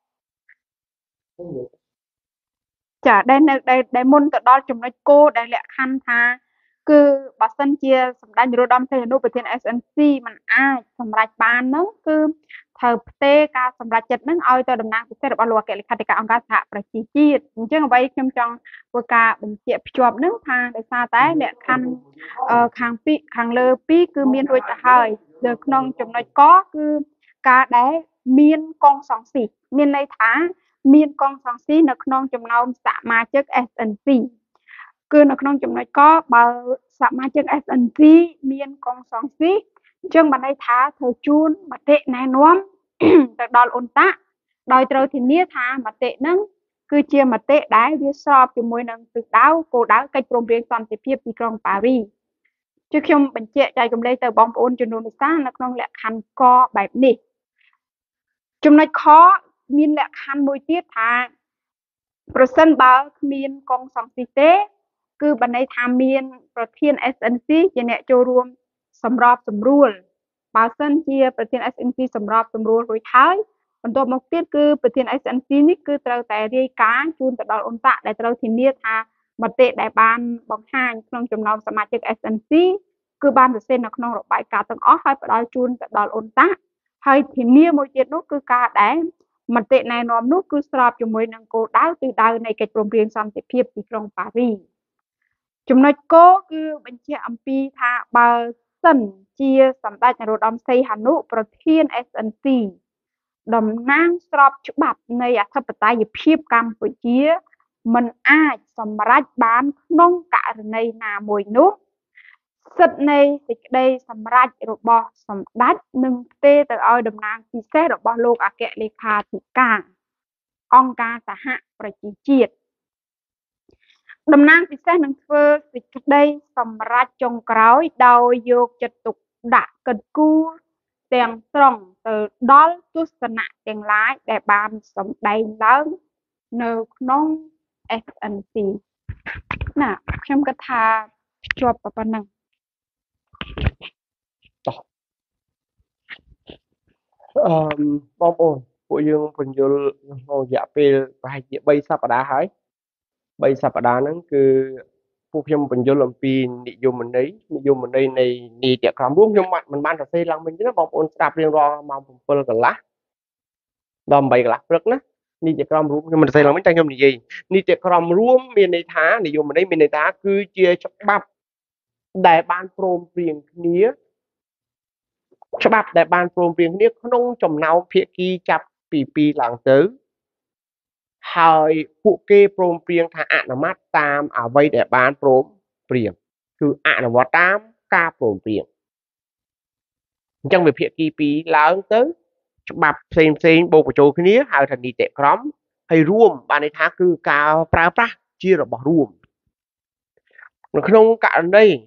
ចាដែលនៅដែលមុនទៅដល់ចំណុចគោដែលលក្ខខណ្ឌថាគឺបើសិនជាសម្ដេចនរោត្តមសីហនុប្រធាន S N C มันអាចសម្រេចបានហ្នឹងគឺត្រូវផ្ទេរការសម្រេចចិត្តហ្នឹងឲ្យទៅតំណាងពិសេសរបស់លោកអគ្គលេខាធិការអង្គការសហប្រជាជាតិអញ្ចឹងអ្វីខ្ញុំចង់ធ្វើការបញ្ជាក់ភ្ជាប់ហ្នឹងថាដោយសារតែលក្ខខណ្ឌខាងពីខាងលើពីរគឺមានរួចទៅហើយនៅក្នុងចំណុចកគឺការដែលមានកុងសង្ស៊ីមានន័យថាមានកុងសង្ស៊ីនៅក្នុងចំណោមសមាជិក S N C គឺនៅក្នុងចំណុចកបើសមាជិក S N C មានកុងសង្ស៊ីអញ្ចឹងបានន័យថាធ្វើជូនមតិណែនាំទៅដល់អ៊ុនតាក់ដោយត្រូវធានាថាមតិហ្នឹងគឺជាមតិដែលវាស្របជាមួយនឹងទិសដៅគោលដៅកិច្ចព្រមព្រៀងសន្តិភាពទីក្រុងប៉ារីសគឺខ្ញុំបញ្ជាក់ចែករំលែកទៅបងប្អូនជំនុំវិសានៅក្នុងលក្ខខណ្ឌកបែបនេះចំណុចខមានលក្ខខណ្ឌមួយទៀតថាប្រសិនបើគ្មានកុងសង្ស៊ីទេគឺបានន័យថាមានប្រធាន S N C ជាអ្នកចូលរួមសម្របសម្រួលបើសិនជាប្រធាន เอส เอ็น ซี សម្របសម្រួលរួចហើយបន្ទាប់មកទៀតគឺប្រធាន เอส เอ็น ซี នេះគឺត្រូវតែរាយការណ៍ជូនទៅដល់អ៊ុនតាក់ដែលត្រូវធានាថាមតិដែលបានបង្ហាញក្នុងចំណោមសមាជិក เอส เอ็น ซี គឺបានសរសេរនៅក្នុងរបាយការណ៍ទាំងអស់ហើយផ្ដល់ជូនទៅដល់អ៊ុនតាក់ហើយធានាមួយទៀតនោះគឺការដែលមតិណែនាំនោះគឺស្របជាមួយនឹងគោលដៅទិសដៅនៃកិច្ចព្រមព្រៀងសន្តិភាពទីក្រុងប៉ារីសចំណុចគោលគឺបញ្ជាក់អំពីថាបើសិនជាសម្ដេចនរោត្តមសីហនុប្រធាន เอส เอ็น ซี តំណាងស្របច្បាប់នៃអធិបតេយ្យភាពកម្ពុជាមិនអាចសម្រេចបានក្នុងករណីណាមួយនោះសិទ្ធិនៃសេចក្តីសម្រេចរបស់សម្ដេចនឹងផ្ទេរទៅឲ្យតំណាងពិសេសរបស់លោកអគ្គលេខាធិការអង្គការសហប្រជាជាតិតំណាងពិសេសនឹងធ្វើសេចក្តីសម្រេចចុងក្រោយដោយយកចិត្តទុកដាក់កិត្តគូរទាំងស្រុងទៅដល់ទស្សនៈទាំងឡាយដែលបានសម្ដែងឡើងនៅក្នុង เอส เอ็น ซี ណាខ្ញុំគិតថាជាប់ប៉ុណ្ណឹងតោះអឺបងប្អូនពួកយើងពន្យល់ក្នុងរយៈពេលប្រហែលជា3សប្តាហ៍ហើយ3សប្តាហ៍ហ្នឹងគឺពួកខ្ញុំពន្យល់អំពីនិយមន័យនិយមន័យនៃនីតិក្រមរួមខ្ញុំមិនបានសរសេរឡើងវិញទេណាបងប្អូនស្ដាប់រៀងរាល់ម៉ោង7កន្លះដល់8កន្លះព្រឹកណានីតិក្រមរួមខ្ញុំមិនសរសេរឡើងវិញតែខ្ញុំនិយាយនីតិក្រមរួមមានន័យថានិយមន័យមានន័យថាគឺជាច្បាប់ដែលបានព្រមព្រៀងគ្នាច្បាប់ដែលបានព្រមព្រៀងគ្នាក្នុងចំណោមភាគីចាប់ពីពីរឡើងទៅហើយពួកគេព្រមព្រៀងថាអនុម័តតាមអ្វីដែលបានព្រមព្រៀងគឺអនុវត្តតាមការព្រមព្រៀងអញ្ចឹងវាភាគីពីរឡើងទៅច្បាប់ផ្សេងផ្សេងបូកបញ្ចូលគ្នាហៅថានីតិក្រមហើយរួមបានន័យថាគឺការប្រើប្រាស់ជារបស់រួមនៅក្នុងករណី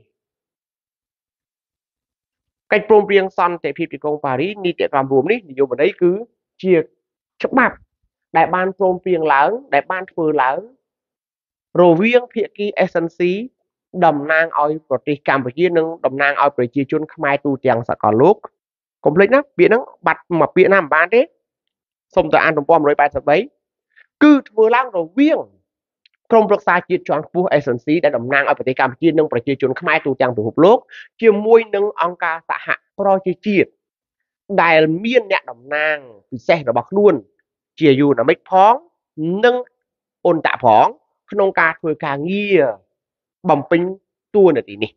កិច្ចព្រមព្រៀងសន្តិភាពទីក្រុងប៉ារីសនីតិក្រមរួមនេះនិយមន័យគឺជាច្បាប់ដែលបានព្រមព្រៀងឡើងដែលបានធ្វើឡើងរវាងភាគី เอส เอ็น ซี តំណាងឲ្យប្រទេសកម្ពុជានិងតំណាងឲ្យប្រជាជនខ្មែរទូទាំងសកលលោកកុំភ្លេចណាពាក្យហ្នឹងបាត់មកពាក្យណាមិនបានទេសូមទៅអានទំព័រone eighty-threeគឺធ្វើឡើងរវាងក្រុមប្រឹក្សាជាតិជាន់ខ្ពស់ เอส เอ็น ซี ដែលតំណាងឲ្យប្រទេសកម្ពុជានិងប្រជាជនខ្មែរទូទាំងពិភពលោកជាមួយនឹងអង្គការសហប្រជាជាតិដែលមានអ្នកតំណាងពិសេសរបស់ខ្លួនជាយូណាមិកផងនិងអ៊ុនតាក់ផងក្នុងការធ្វើការងារបំពេញតួនាទីនេះ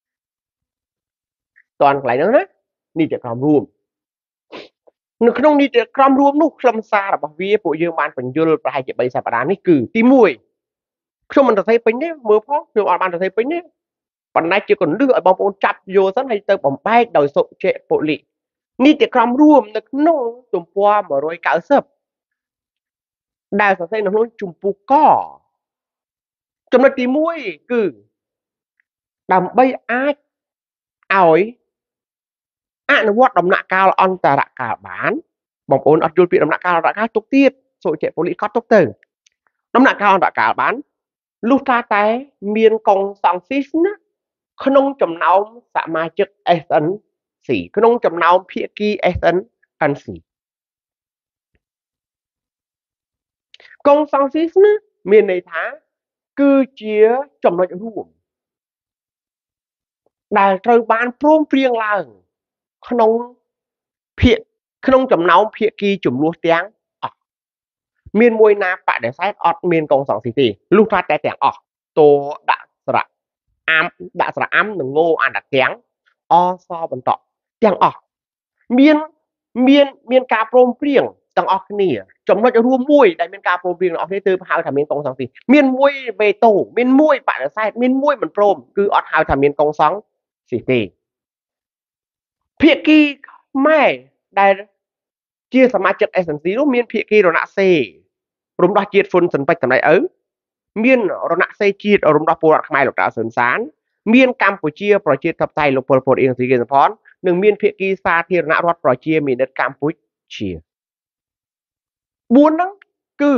តើកន្លែងហ្នឹងណានីតិក្រមរួមនៅក្នុងនីតិក្រមរួមនោះខ្លឹមសាររបស់វាពួកយើងបានបញ្យល់ប្រហែលជា3សប្តាហ៍នេះគឺទី1ខ្ញុំមិនសរសេរពេញទេមើលផងខ្ញុំអត់បានសរសេរពេញទេប៉ុន្តែជាកន្លឹះឲ្យបងប្អូនចាប់យកសិនហើយទៅបំបែកដោយសុជៈពលិនីតិក្រមរួមនៅក្នុងទំព័រone ninetyដែលសរសេរនៅក្នុងជំពូកកចំណុចទី1គឺដើម្បីអាចឲ្យអនុវត្តដំណាក់កាលអន្តរកាលបានបងប្អូនអត់យល់ពីដំណាក់កាលអន្តរកាលទុកទៀតសុជៈពលិកត់ទុកទៅដំណាក់កាលអន្តរកាលបានលុះត្រាតែមានកុងសង្ស៊ីសណាក្នុងចំណោមសមាជិក เอส เอ็น ซี ក្នុងចំណោមភាគី เอส เอ็น ซี កុងសង្ស៊ីសណាមានន័យថាគឺជាចំណុចរួមដែលត្រូវបានព្រមព្រៀងឡើងក្នុងភាគក្នុងចំណោមភាគីចំនួនទាំងអស់មានមួយណាបដិសេធអត់មានកុងសង្ស៊ីសទេលុះត្រាតែទាំងអស់តោដាក់ស្រៈអាំដាក់ស្រៈអាំនិងងោអន្តទាំងអសបន្តទាំងអស់មានមានមានការព្រមព្រៀងទាំងអស់គ្នាចំណុចរួមមួយដែលមានការព្រមព្រៀងទាំងអស់គ្នាទើបហៅថាមានកុងសង្ស៊ីសមានមួយវេតូមានមួយបដិសេធមានមួយមិនព្រមគឺអត់ហៅថាមានកុងសង្ស៊ីសទេភាគីម៉ែដែលជាសមាជិក เอส เอ็น ซี នោះមានភាគីរណសេររំដោះជាតិហ៊ុនស៊ិនប៉ិចតម្លៃឪមានរណសេរជាតិរំដោះពលរដ្ឋខ្មែរលោកតាស៊ិនសានមានកម្ពុជាប្រជាធិបតេយ្យលោកប៉ុលពតអៀងស៊ីគេសំផននិងមានភាគីសាធារណរដ្ឋប្រជាមានិតកម្ពុជាបួនហ្នឹងគឺ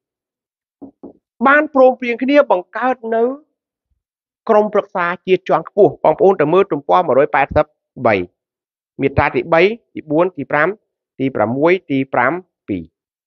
បានព្រមព្រៀងគ្នាបង្កើតនៅក្រុមប្រឹក្សាជាតិជាន់ខ្ពស់បងប្អូនទៅមើលទំព័រone eighty-three មាត្រាទី3ទី4ទី5ទី6ទី7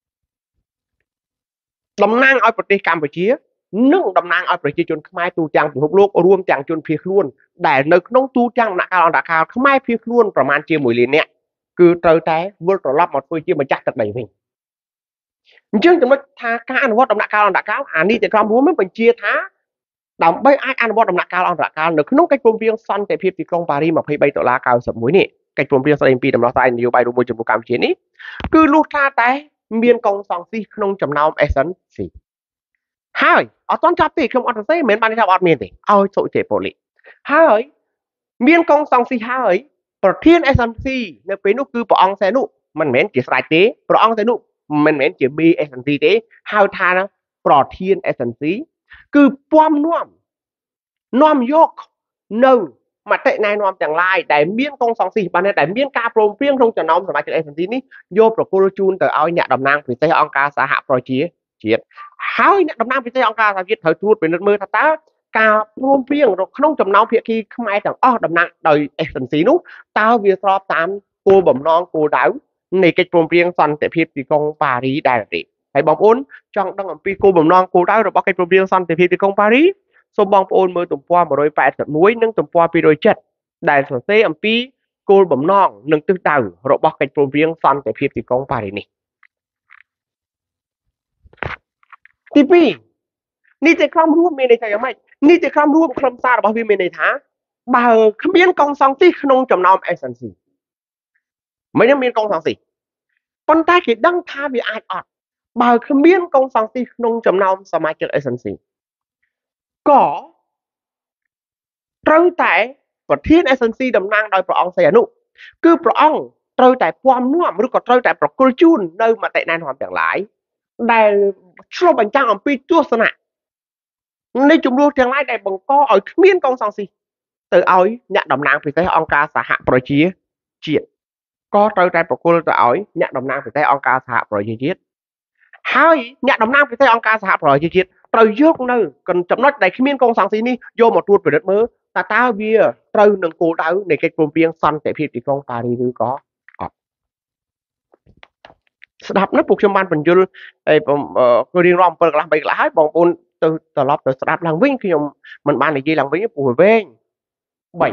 តំណាងឲ្យប្រទេសកម្ពុជានិងតំណាងឲ្យប្រជាជនខ្មែរទូទាំងពិភពលោករួមទាំងជនភៀសខ្លួនដែលនៅក្នុងទូទាំងដំណាក់កាលអន្តរកាលខ្មែរភៀសខ្លួនប្រមាណជា1លាននាក់គឺត្រូវតែវិលត្រឡប់មកធ្វើជាម្ចាស់ទឹកដីវិញអញ្ចឹងចំណុចថាការអនុវត្តដំណាក់កាលអន្តរកាលអានីតិក្រមរួមនឹងបញ្ជាថាដើម្បីអាចអនុវត្តដំណាក់កាលអន្តរកាលនៅក្នុងកិច្ចព្រមព្រៀងសន្តិភាពទីក្រុងប៉ារី23ដុល្លារ91នេះកិច្ចព្រមព្រៀងស្តីពីដំណោះស្រាយនយោបាយរួមមួយចំពោះកម្ពុជានេះគឺលុះថាតែមានកងសង្ស៊ីក្នុងចំណោម เอส เอ็น ซี ហើយអត់ទាន់ចាប់ទេខ្ញុំអត់សរសេរមិនមែនបានថាអត់មានទេឲ្យសុតិពលិហើយមានកងសង្ស៊ីហើយប្រធាន เอส เอ็น ซี នៅពេលនោះគឺព្រះអង្គសែនុមិនមែនជាស្ដេចទេព្រះអង្គសែនុមិនមែនជាមេ เอส เอ็น ซี ទេហៅថាប្រធាន เอส เอ็น ซี គឺពំនាំនាំយកនៅមតិណែនាំទាំងឡាយដែលមានកងសង្ស៊ីបានដែលមានការព្រមព្រៀងក្នុងចំណោមសមាជិក เอส เอ็น ซี នេះយកប្រគល់ជូនទៅឲ្យអ្នកតំណាងពិសេសអង្គការសហប្រជាជាតិហើយអ្នកតំណាងពិសេសអង្គការសហជាតិត្រូវត្រួតពិនិត្យមើលថាតើការព្រមព្រៀងក្នុងចំណោមភាគីខ្មែរទាំងអស់តំណាងដោយ เอส เอ็น ซี នោះតើវាស្របតាមគោលបំណងគោលដៅនៃកិច្ចព្រមព្រៀងសន្តិភាពទីក្រុងប៉ារីដែរទេហើយបងប្អូនចង់ដឹងអំពីគោលបំណងគោលដៅរបស់កិច្ចព្រមព្រៀងសន្តិភាពទីក្រុងប៉ារីសូមបងប្អូនមើលទំព័រ181និងទំព័រ207ដែលសរសេរអំពីគោលបំណងនិងទិសដៅរបស់កិច្ចព្រមព្រៀងសន្តិភាពទីក្រុងប៉ារីនេះទី2នីតិក្រមរួមមានន័យថាយ៉ាងម៉េចនីតិក្រមរួមខ្លឹមសាររបស់វាមានន័យថាបើគ្មានកងសង្ស៊ីក្នុងចំណោម เอส เอ็น ซี មិនមានកងសង្ស៊ីប៉ុន្តែគេដឹងថាវាអាចអត់បើគ្មានកងសង្ស៊ីក្នុងចំណោមសមាជិក เอส เอ็น ซี ក៏ត្រូវតែប្រធាន เอส เอ็น ซี តំណាងដោយព្រះអង្គសីហនុគឺព្រះអង្គត្រូវតែពំនាំឬក៏ត្រូវតែប្រគល់ជូននៅមតិណែនាំទាំងឡាយដែលឆ្លុះបញ្ចាំងអំពីទស្សនៈនៃចំនួនទាំងឡាយដែលបង្កឲ្យគ្មានកងសង្ស៊ីទៅឲ្យអ្នកតំណាងពិសេសអង្គការសហប្រជាជាតិក៏ត្រូវតែប្រគល់ទៅឲ្យអ្នកតំណាងពិសេសអង្គការសហប្រជាជាតិហើយអ្នកតំណាងពិសេសអង្គការសហប្រជាជាតិត្រូវយកនៅចំណុចដែលគ្មានកងសង្ស៊ីនេះយកមកត្រួតពិនិត្យមើលតើតើវាត្រូវនឹងគោលដៅនៃកិច្ចព្រមព្រៀងសន្តិភាពទីក្រុងប៉ារីឬក៏អត់ស្ដាប់ណាពួកខ្ញុំបានបញ្យល់ហើយរៀងរាប់7កន្លះ3កន្លះហើយបងប្អូនទៅត្រឡប់ទៅស្ដាប់ឡើងវិញខ្ញុំមិនបាននិយាយឡើងវិញព្រោះវែង3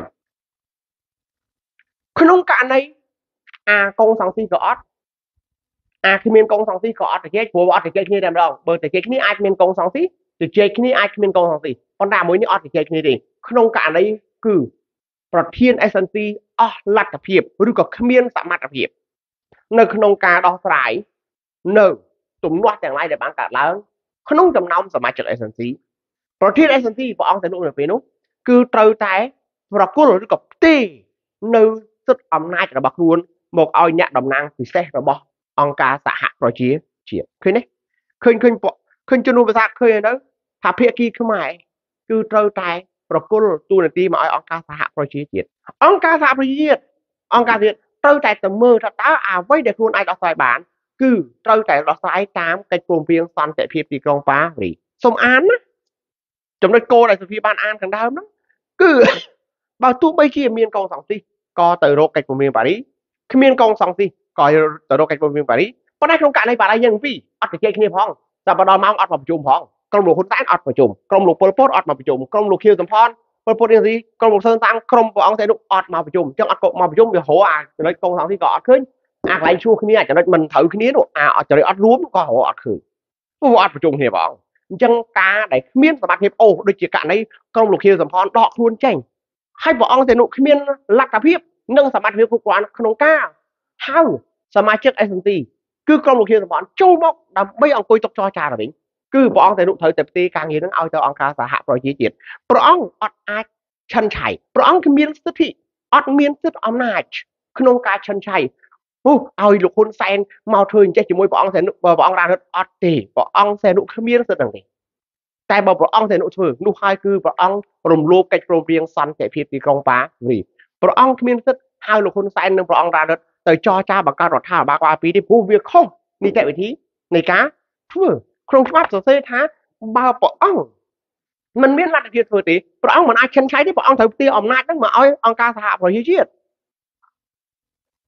ក្នុងករណីអាកងសង្ស៊ីក៏អត់អាគ្មានកងសង្ស៊ីក៏អត់ទៅជែកព្រោះអត់ទៅជែកគ្នាតែម្ដងបើទៅជែកគ្នាអាចមានកងសង្ស៊ីទៅជែកគ្នាអាចគ្មានកងសង្ស៊ីប៉ុន្តែមួយនេះអត់ទៅជែកគ្នាទេក្នុងករណីគឺប្រធាន เอส เอ็น ซี អស់លទ្ធភាពឬក៏គ្មានសមត្ថភាពនៅក្នុងការដោះស្រាយនៅទំនាស់ទាំងឡាយដែលបានកើតឡើងក្នុងចំណោមសមាជិក เอส เอ็น ซี ប្រធាន เอส เอ็น ซี ព្រះអង្គទៅនោះនៅពេលនោះគឺត្រូវតែប្រគល់ឬក៏ផ្ទេរនៅសិទ្ធិអំណាចរបស់ខ្លួនមកឲ្យអ្នកតំណាងពិសេសរបស់អង្គការសហប្រជាជាតិឃើញទេឃើញឃើញឃើញជំនួសភាសាឃើញហើយទៅថាភាគីខ្មែរគឺត្រូវតែប្រគល់ទូនាទីមកឲ្យអង្គការសហប្រជាជាតិអង្គការសហប្រជាជាតិអង្គការជាតិត្រូវតែទៅមើលថាតើអ្វីដែលខ្លួនអាចដោះស្រាយបានគឺត្រូវតែដោះស្រាយតាមកិច្ចព្រមព្រៀងសន្តិភាពទីក្រុងប៉ារីសូមអានណាចំណុចគោលដែលសុភាបានអានខាងដើមហ្នឹងគឺបើទោះបីជាមានកងសង្ស៊ីក៏ទៅរកកិច្ចព្រមព្រៀងប៉ារីគ្មានកងសង្ស៊ីក៏ទៅរកកិច្ចព្រមព្រៀងប៉ារីប៉ុន្តែក្នុងករណីបារាំងយើងពីរអត់ទៅជែកគ្នាផងតែបើដល់ម៉ោងអត់មកប្រជុំផងក្រុមលោកហ៊ុនសែនអត់ប្រជុំក្រុមលោកប៉ុលពតអត់មកប្រជុំក្រុមលោកខៀវសំផនប៉ុលពតរៀងស៊ីក្រុមលោកសឿនតាំងក្រុមព្រះអង្គសែនុអត់មកប្រជុំអញ្ចឹងអត់មកប្រជុំវារហូតអាចំណុចកងសង្ស៊ីក៏អត់ឃើញអាកន្លែងឈួរគ្នាចំណុចមិនត្រូវគ្នានោះអាចំណុចអត់រួមក៏រហូតអត់ឃើញព្រោះអត់ប្រជុំគ្នាបងអញ្ចឹងការដែលគ្មានសមត្ថភាពអូដូចជាករណីក្រុមលោកខៀវសំផនដកខ្លួនចេញហើយព្រះអង្គសែនុគ្មានលទ្ធភាពនិងសមត្ថភាពគ្រប់គ្រាន់ក្នុងការហៅសមាជិក เอส เอ็น ซี គឺក្រុមលោកខៀវសំផនចូលមកដើម្បីអង្គុយតុចរចាទៅវិញគឺព្រះអង្គសែនុត្រូវតែផ្ទេរការងារនឹងឲ្យទៅអង្គការសហប្រជាជាតិព្រះអង្គអត់អាចឆិនឆៃព្រះអង្គគ្មានសិទ្ធិអត់មានសិទ្ធិអំណាចក្នុងការឆិនឆៃអូឲ្យលោកហ៊ុនសែនមកធ្វើអញ្ចេះជាមួយព្រះអង្គសែនុព្រះអង្គរ៉ាហិតអត់ទេព្រះអង្គសែនុគ្មានសិទ្ធិហ្នឹងទេតែបើព្រះអង្គសែនុធ្វើនោះហើយគឺព្រះអង្គរំលោភកិច្ចព្រមព្រៀងសន្តិភាពទីក្រុងប៉ារីព្រះអង្គគ្មានសិទ្ធិហៅលោកហ៊ុនសែននិងព្រះអង្គរ៉ាហិតទៅចរចាបង្កើតរដ្ឋាភិបាលក្បាលពីរទេព្រោះវាខុសនីតិវិធីនៃការធ្វើក្នុងច្បាប់សរសេរថាបើព្រះអង្គមិនមានលទ្ធភាពធ្វើទេព្រះអង្គមិនអាចឆិនឆៃទេព្រះអង្គត្រូវផ្ទេរអំណាចហ្នឹងមកឲ្យអង្គការសហប្រជាជាតិ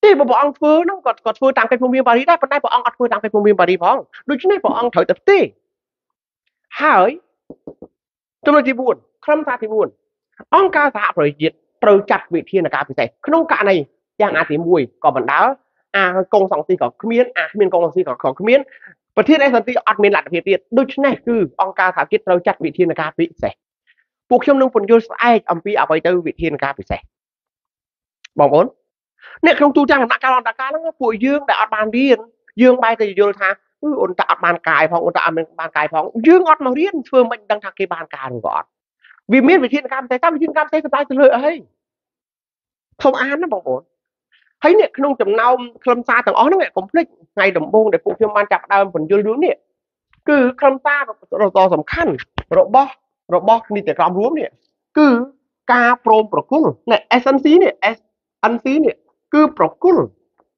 ទេបើព្រះអង្គធ្វើហ្នឹងគាត់គាត់ធ្វើតាមកិច្ចព្រមព្រៀងប៉ារីសដែរប៉ុន្តែព្រះអង្គអត់ធ្វើតាមកិច្ចព្រមព្រៀងប៉ារីសផងដូច្នេះព្រះអង្គត្រូវតែផ្ទេរហើយចំណុចទីbốnខ្លឹមសារទីbốnអង្គការសហប្រជាជាតិត្រូវចាត់វិធានការពិសេសក្នុងករណីយ៉ាងអាទីមួយក៏បណ្ដាលអាកុងសង្ស៊ីក៏គ្មានអាគ្មានកុងសង្ស៊ីក៏គ្មានប្រធានឯកសន្តិអត់មានលទ្ធភាពទៀតដូច្នេះគឺអង្គការសហជាតិត្រូវចាត់វិធានការពិសេសពួកខ្ញុំនឹងពន្យល់ស្អែកអំពីអ្វីទៅវិធានការពិសេសបងប្អូនអ្នកក្នុងទូទាំងដំណាក់កាលអន្តរការហ្នឹងពួកយើងដែលអត់បានរៀនយើងបែរទៅយល់ថាអឺអូនតាអត់បានកាយផងអូនតាអត់បានកាយផងយើងអត់មករៀនធ្វើមិនដឹងថាគេបានការឬក៏អត់វាមានវិធានការពិសេសតាមវិធានការពិសេសសម្ដៅទៅលើអីខ្ញុំអានណាបងប្អូនហើយនេះក្នុងចំណោមខ្លឹមសារទាំងអស់ហ្នឹងកុំភ្លេចថ្ងៃដំបូងដែលពួកខ្ញុំបានចាប់ដើមពន្យល់រឿងនេះគឺខ្លឹមសារដ៏សំខាន់របស់របស់នីតិកម្មរួមនេះគឺការព្រមប្រគល់នេះ เอส เอ็น ซี នេះ เอส เอ็น ซี នេះគឺប្រគល់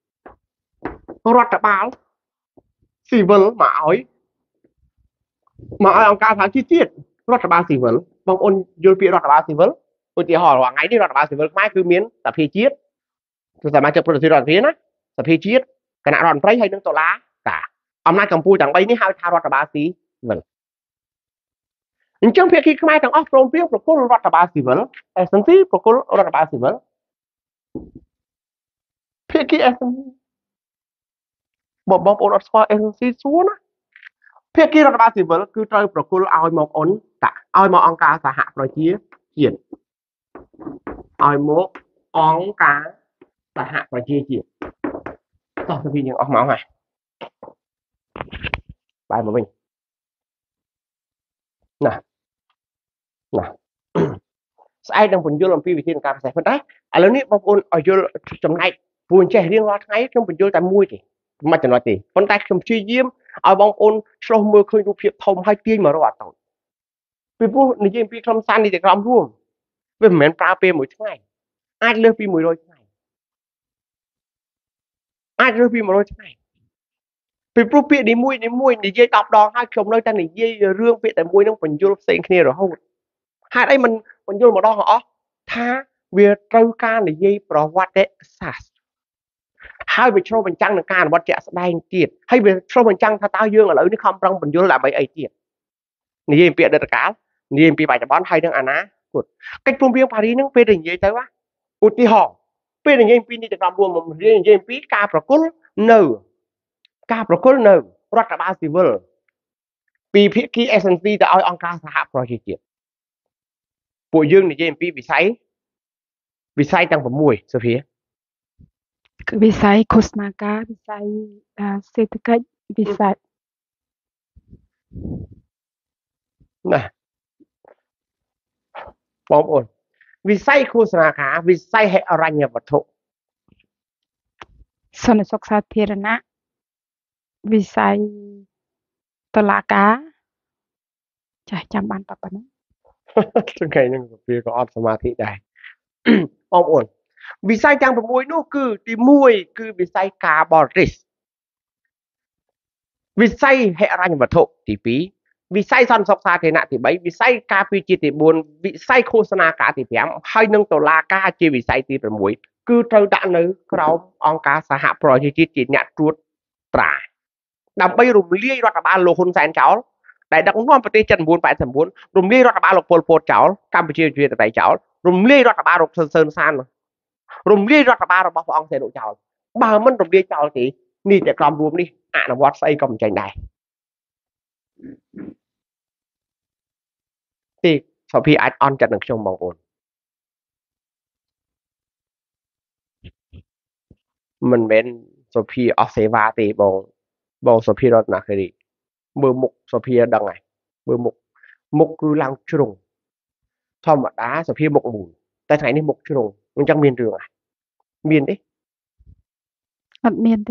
រដ្ឋបាលស៊ីវិលមកឲ្យមកឲ្យអង្គការសហជីវជាតិរដ្ឋបាលស៊ីវិលបងប្អូនយល់ពាក្យរដ្ឋបាលស៊ីវិលឧទាហរណ៍រាល់ថ្ងៃនេះរដ្ឋបាលស៊ីវិលខ្មែរគឺមានសភាជាតិគឺសមាជិកប្រតិរដ្ឋាភិបាលណាសភាជាតិគណៈរដ្ឋមន្ត្រីហើយនិងតុលាការអំណាចកម្ពុជាទាំងបីនេះហៅថារដ្ឋបាលស៊ីវិលអញ្ចឹងភាគីខ្មែរទាំងអស់ព្រមព្រៀងប្រគល់រដ្ឋបាលស៊ីវិល เอส เอ็น ซี ប្រគល់រដ្ឋបាលស៊ីវិលភាគី เอส เอ็น ซี បងបងប្អូនអត់ស្គាល់ เอส เอ็น ซี សួរណាភាគីរដ្ឋបាលស៊ីវិលគឺត្រូវប្រគល់ឲ្យមកអូនតាឲ្យមកអង្គការសហប្រជាជាតិឲ្យមកអង្គការសហប្រជាជាតិតោះទៅវិញយើងអស់ម៉ោងហើយបាយមកវិញណាណាស្អែកនឹងពន្យល់អំពីវិធានការពិសេសប៉ុន្តែឥឡូវនេះបងប្អូនឲ្យយល់ចំណែកព្រោះចេះរៀងរាល់ថ្ងៃខ្ញុំពន្យល់តែមួយទេមិនចំណុចទេប៉ុន្តែខ្ញុំព្យាយាមឲ្យបងប្អូនឆ្លោះមើលឃើញរូបភាពធំហើយទាញមករកអត់តូចពីព្រោះនិយាយពីខ្លឹមសារនីតិកម្មរួមវាមិនមែនប្រើពេលមួយថ្ងៃអាចលើសពីមួយរយថ្ងៃអាចលើសពីមួយរយថ្ងៃពីព្រោះពាក្យនីមួយនីមួយនិយាយដប់ដងហើយខ្ញុំនៅតែនិយាយរឿងពាក្យតែមួយនឹងបញ្យល់ផ្សេងគ្នារហូតហេតុអីមិនបញ្យល់ម្ដងអស់ថាវាត្រូវការនិយាយប្រវត្តិសាស្ត្រហើយវាឆ្លុះបញ្ចាំងនឹងការអនុវត្តជាក់ស្ដែងទៀតហើយវាឆ្លុះបញ្ចាំងថាតើយើងឥឡូវនេះខំប្រឹងបញ្យល់ដើម្បីអីទៀតនិយាយពីអតីតកាលនិយាយពីបច្ចុប្បន្នហើយនឹងអនាគតកិច្ចព្រមព្រៀងប៉ារីសហ្នឹងពេលដែលនិយាយទៅឧទាហរណ៍ពេលនិយាយពីនីតិកម្មរួមនិយាយពីការប្រគល់នៅការប្រគល់នៅរដ្ឋបាលស៊ីវិលពីភាគី เอส เอ็น ซี ទៅឲ្យអង្គការសហប្រជាជាតិពួកយើងនិយាយអំពីវិស័យវិស័យទាំង6សុភាវិស័យឃោសនាការវិស័យសេដ្ឋកិច្ចវិស័យណាបងប្អូនវិស័យឃោសនាការវិស័យហិរញ្ញវត្ថុសន្តិសុខសាធារណៈវិស័យតុលាការចាស់ចាំបានប៉ុណ្ណឹងថ្ងៃហ្នឹងវាក៏អត់សមាធិដែរបងប្អូនវិស័យទាំង6នោះគឺទី1គឺវិស័យការបរទេសវិស័យហិរញ្ញវត្ថុទី2វិស័យសន្តិសុខសាធារណៈទី3វិស័យការពារជាតិទី4វិស័យឃោសនាការទី5ហើយនឹងតុលាការជាវិស័យទី6គឺត្រូវដាក់នៅក្រោមអង្គការសហប្រជាជាតិជាអ្នកត្រួតត្រាដើម្បីរំលាយរដ្ឋបាលលោកហ៊ុនសែនចោលដែលដឹកនាំប្រទេសចិនchín八chínរំលាយរដ្ឋបាលលោកប៉ុលពតចោលកម្ពុជាជាតៃចោលរំលាយរដ្ឋបាលលោកស៊ុនសឿនសានរំលាយរដ្ឋបាលរបស់ព្រះអង្គសែនអ៊ុចោលបើមិនរំលាយចោលទេនីតិកម្មរួមនេះអនុវត្តស្អីក៏មិនចេញដែរទេសុភីអាចអន់ចិត្តនឹងខ្ញុំបងប្អូនមិនមែនសុភីអស់សេវាទេបងបងសុភីរតនាគិរីមើលមុខសុភីដឹងហើយមើលមុខមុខគឺឡើងជ្រុងធម្មតាសុភីមុខមូលតែថ្ងៃនេះមុខជ្រុងអញ្ចឹងមានរឿងហើយមានទេអត់មានទេ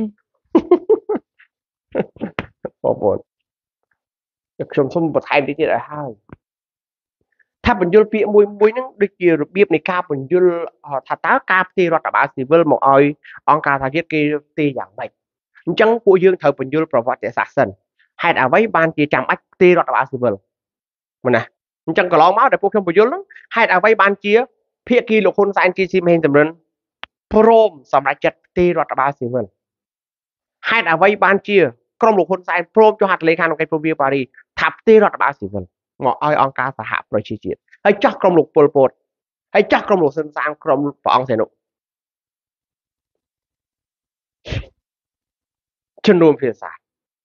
បងប្អូនខ្ញុំសូមបន្ថែមតិចទៀតឲ្យហើយថាបញ្យលពាក្យមួយមួយហ្នឹងដូចជារបៀបនៃការបញ្យលថាតើការផ្ទេររដ្ឋបាលស៊ីវិលមកឲ្យអង្គការសហជាតិគេផ្ទេរយ៉ាងម៉េចអញ្ចឹងពួកយើងត្រូវបញ្យលប្រវត្តិសាស្ត្រសិនហេតុអ្វីបានជាចាំបាច់ផ្ទេររដ្ឋបាលស៊ីវិលមែនណាអញ្ចឹងកន្លងមកដែលពួកខ្ញុំបញ្យលហ្នឹងហេតុអ្វីបានជាភាគីលោកហ៊ុនសែនជាស៊ីមហេងចម្រិនព្រមសម្រាប់ចិត្តទីរដ្ឋបាលស៊ីវិលហេតុអ្វីបានជាក្រុមលោកហ៊ុនសែនព្រមចុះហត្ថលេខាក្នុងកិច្ចព្រមព្រៀងប៉ារីសថាទីរដ្ឋបាលស៊ីវិលមកឲ្យអង្គការសហប្រជាជាតិហើយចោះក្រុមលោកប៉ុលពតហើយចោះក្រុមលោកស៊ិនសានក្រុមព្រះអង្គសីហនុជំនុំភាសា